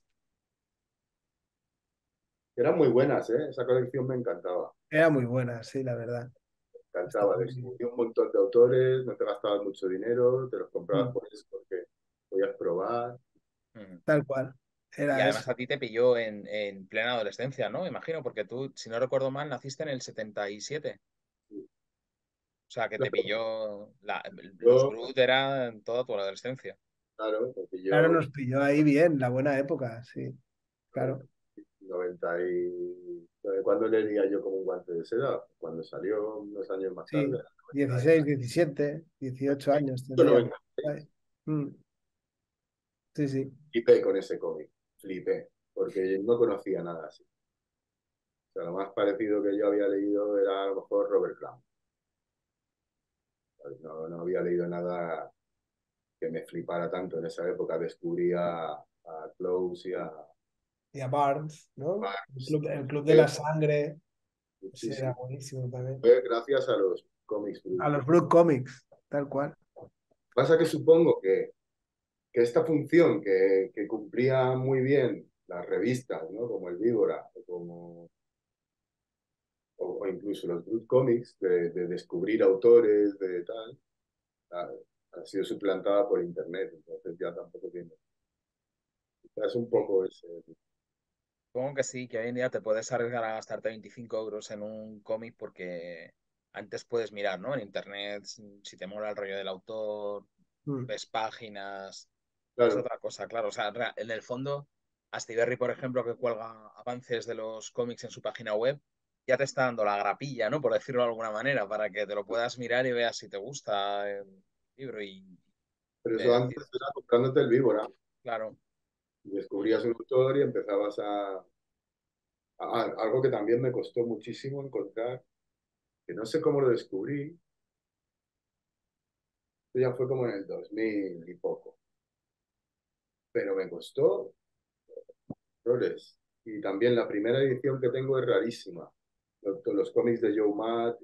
eran muy buenas, ¿eh? Esa colección me encantaba. Era muy buena, sí, la verdad. Me Está encantaba. muy bien. Descubrí un montón de autores, no te gastabas mucho dinero, te los comprabas Mm. por eso, porque podías probar. mm. Tal cual. Y Era además eso. a ti te pilló en plena adolescencia, ¿no? Imagino, porque tú, si no recuerdo mal, naciste en el 77. O sea, que te pilló, los Yo, Brut era en toda tu adolescencia. claro, porque Claro, yo, nos pilló ahí bien, la buena época, sí. Claro. 90 ¿cuándo leería yo como un guante de seda? Cuando salió unos años más Sí, tarde. 16, 17, 18 años tendría. 90. Ay. Mm, sí, sí. Flipé con ese cómic, flipé, porque no conocía nada así. O sea, lo más parecido que yo había leído era a lo mejor Robert Crumb. No, no había leído nada que me flipara tanto en esa época. Descubrí a Close y a Y a Barnes, ¿no? Barnes. El Club de la Sangre, ese era Muchísimo. buenísimo también. Fue gracias a los cómics A Brut. los Brook Comics, tal cual. Pasa que supongo que esta función que cumplía muy bien las revistas, ¿no? Como el Víbora, o incluso los Brut Comics, de descubrir autores, de tal, ha, ha sido suplantada por Internet, entonces ya tampoco tiene. Es un Sí, poco ese. Supongo que sí, que hoy en día te puedes arriesgar a gastarte 25 euros en un cómic porque antes puedes mirar, ¿no? En internet, si te mola el rollo del autor, mm, ves páginas, es Claro, otra cosa, claro. O sea, en el fondo, Astiberri, por ejemplo, que cuelga avances de los cómics en su página web, ya te está dando la grapilla, ¿no? Por decirlo de alguna manera, para que te lo puedas mirar y veas si te gusta el libro y pero te eso antes decides. era comprándote el Víbora. Claro. Descubrías un autor y empezabas algo que también me costó muchísimo encontrar, que no sé cómo lo descubrí, esto ya fue como en el 2000 y poco, pero me costó horrores. Y también la primera edición que tengo es rarísima. Los cómics de Joe Matt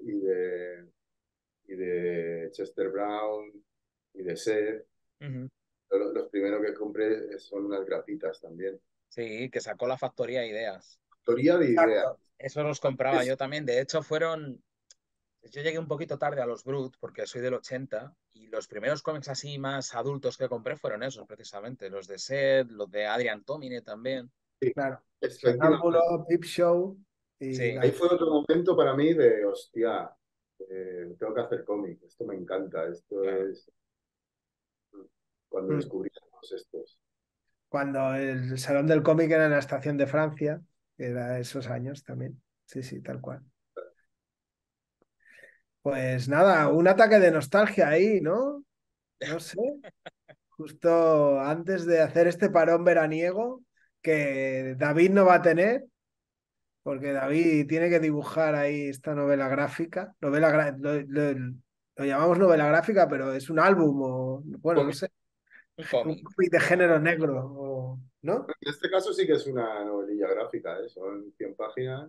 y de Chester Brown y de Seth, Ujú. los primeros que compré son unas grapitas también. Sí, que sacó la factoría de ideas. Autoría de ideas. exacto. Eso los compraba yo también. De hecho, yo llegué un poquito tarde a los Brut porque soy del 80 y los primeros cómics así más adultos que compré fueron esos precisamente, los de Seth, los de Adrian Tomine también. Sí, Claro. efectivamente. Sonámbulo, Peep Show y Sí, Ahí la... fue otro momento para mí de, hostia, tengo que hacer cómic, esto me encanta, esto claro. es cuando Mm. descubrí todos estos. Cuando el Salón del Cómic era en la Estación de Francia, que era esos años también. Sí, sí, tal cual. Pues nada, un ataque de nostalgia ahí, ¿no? No sé. Justo antes de hacer este parón veraniego que David no va a tener, porque David tiene que dibujar ahí esta novela gráfica. Lo llamamos novela gráfica, pero es un álbum o, bueno, no Cómic. sé, Un un cómic, cómic de una género novela. negro, ¿no? En este caso sí que es una novelilla gráfica, ¿eh? Son 100 páginas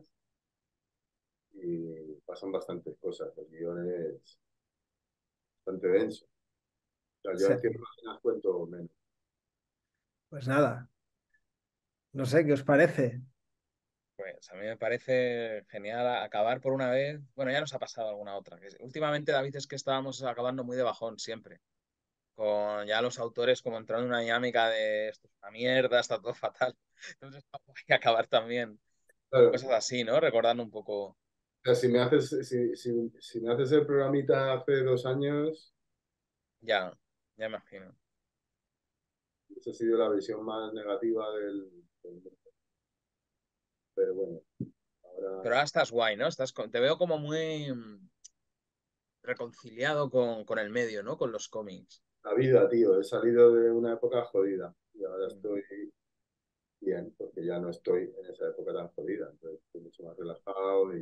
y pasan bastantes cosas. El guión es bastante denso. O sea, yo Sí. en 100 páginas cuento menos. Pues nada, no sé, ¿qué os parece? Pues a mí me parece genial acabar por una vez. Bueno, ya nos ha pasado alguna otra. Últimamente, David, es que estábamos acabando muy de bajón siempre. Con ya los autores como entrando en una dinámica de esto es una mierda, está todo fatal. Entonces, hay que acabar también con Claro, cosas así, ¿no? Recordando un poco, o sea, si me haces el programita hace 2 años, ya, ya me imagino. esa ha sido la visión más negativa del mundo. Pero bueno, Pero ahora ahora estás guay, ¿no? Te veo como muy reconciliado con el medio, ¿no? Con los cómics. la vida, tío, he salido de una época jodida y ahora Mm. estoy bien, porque ya no estoy en esa época tan jodida, entonces estoy mucho más relajado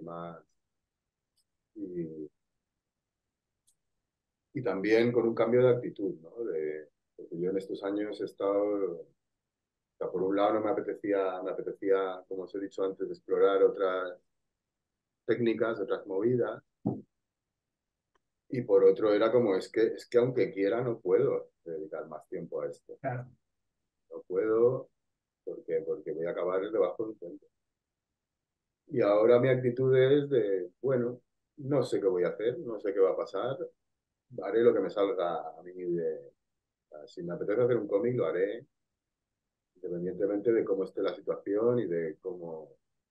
y, y también con un cambio de actitud, ¿no? Porque yo en estos años he estado, o sea, por un lado no me apetecía, como os he dicho antes, explorar otras técnicas, otras movidas, y por otro era como, es que aunque quiera no puedo dedicar más tiempo a esto, Claro. no puedo, porque voy a acabar debajo de un puente. Y ahora mi actitud es de, bueno, no sé qué voy a hacer, no sé qué va a pasar, haré lo que me salga a mí de... Si me apetece hacer un cómic, lo haré, independientemente de cómo esté la situación y de cómo...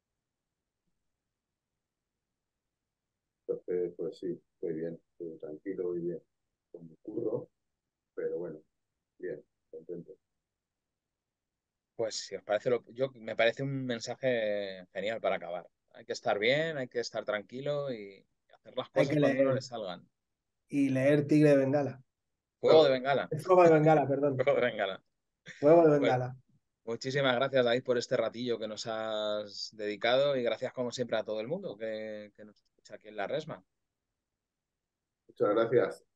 Entonces, pues sí, estoy bien, estoy tranquilo y bien, con mi curro, pero bueno, bien, contento. Pues si os parece, me parece un mensaje genial para acabar. Hay que estar bien, hay que estar tranquilo y hacer las Hay cosas que cuando uno leer, le salgan. y leer Tigre de Bengala. Fuego de Bengala. Fuego de Bengala, perdón. Fuego de Bengala. Fuego de Pues Bengala. muchísimas gracias, David, por este ratillo que nos has dedicado y gracias, como siempre, a todo el mundo que nos escucha aquí en La Resma. Muchas gracias.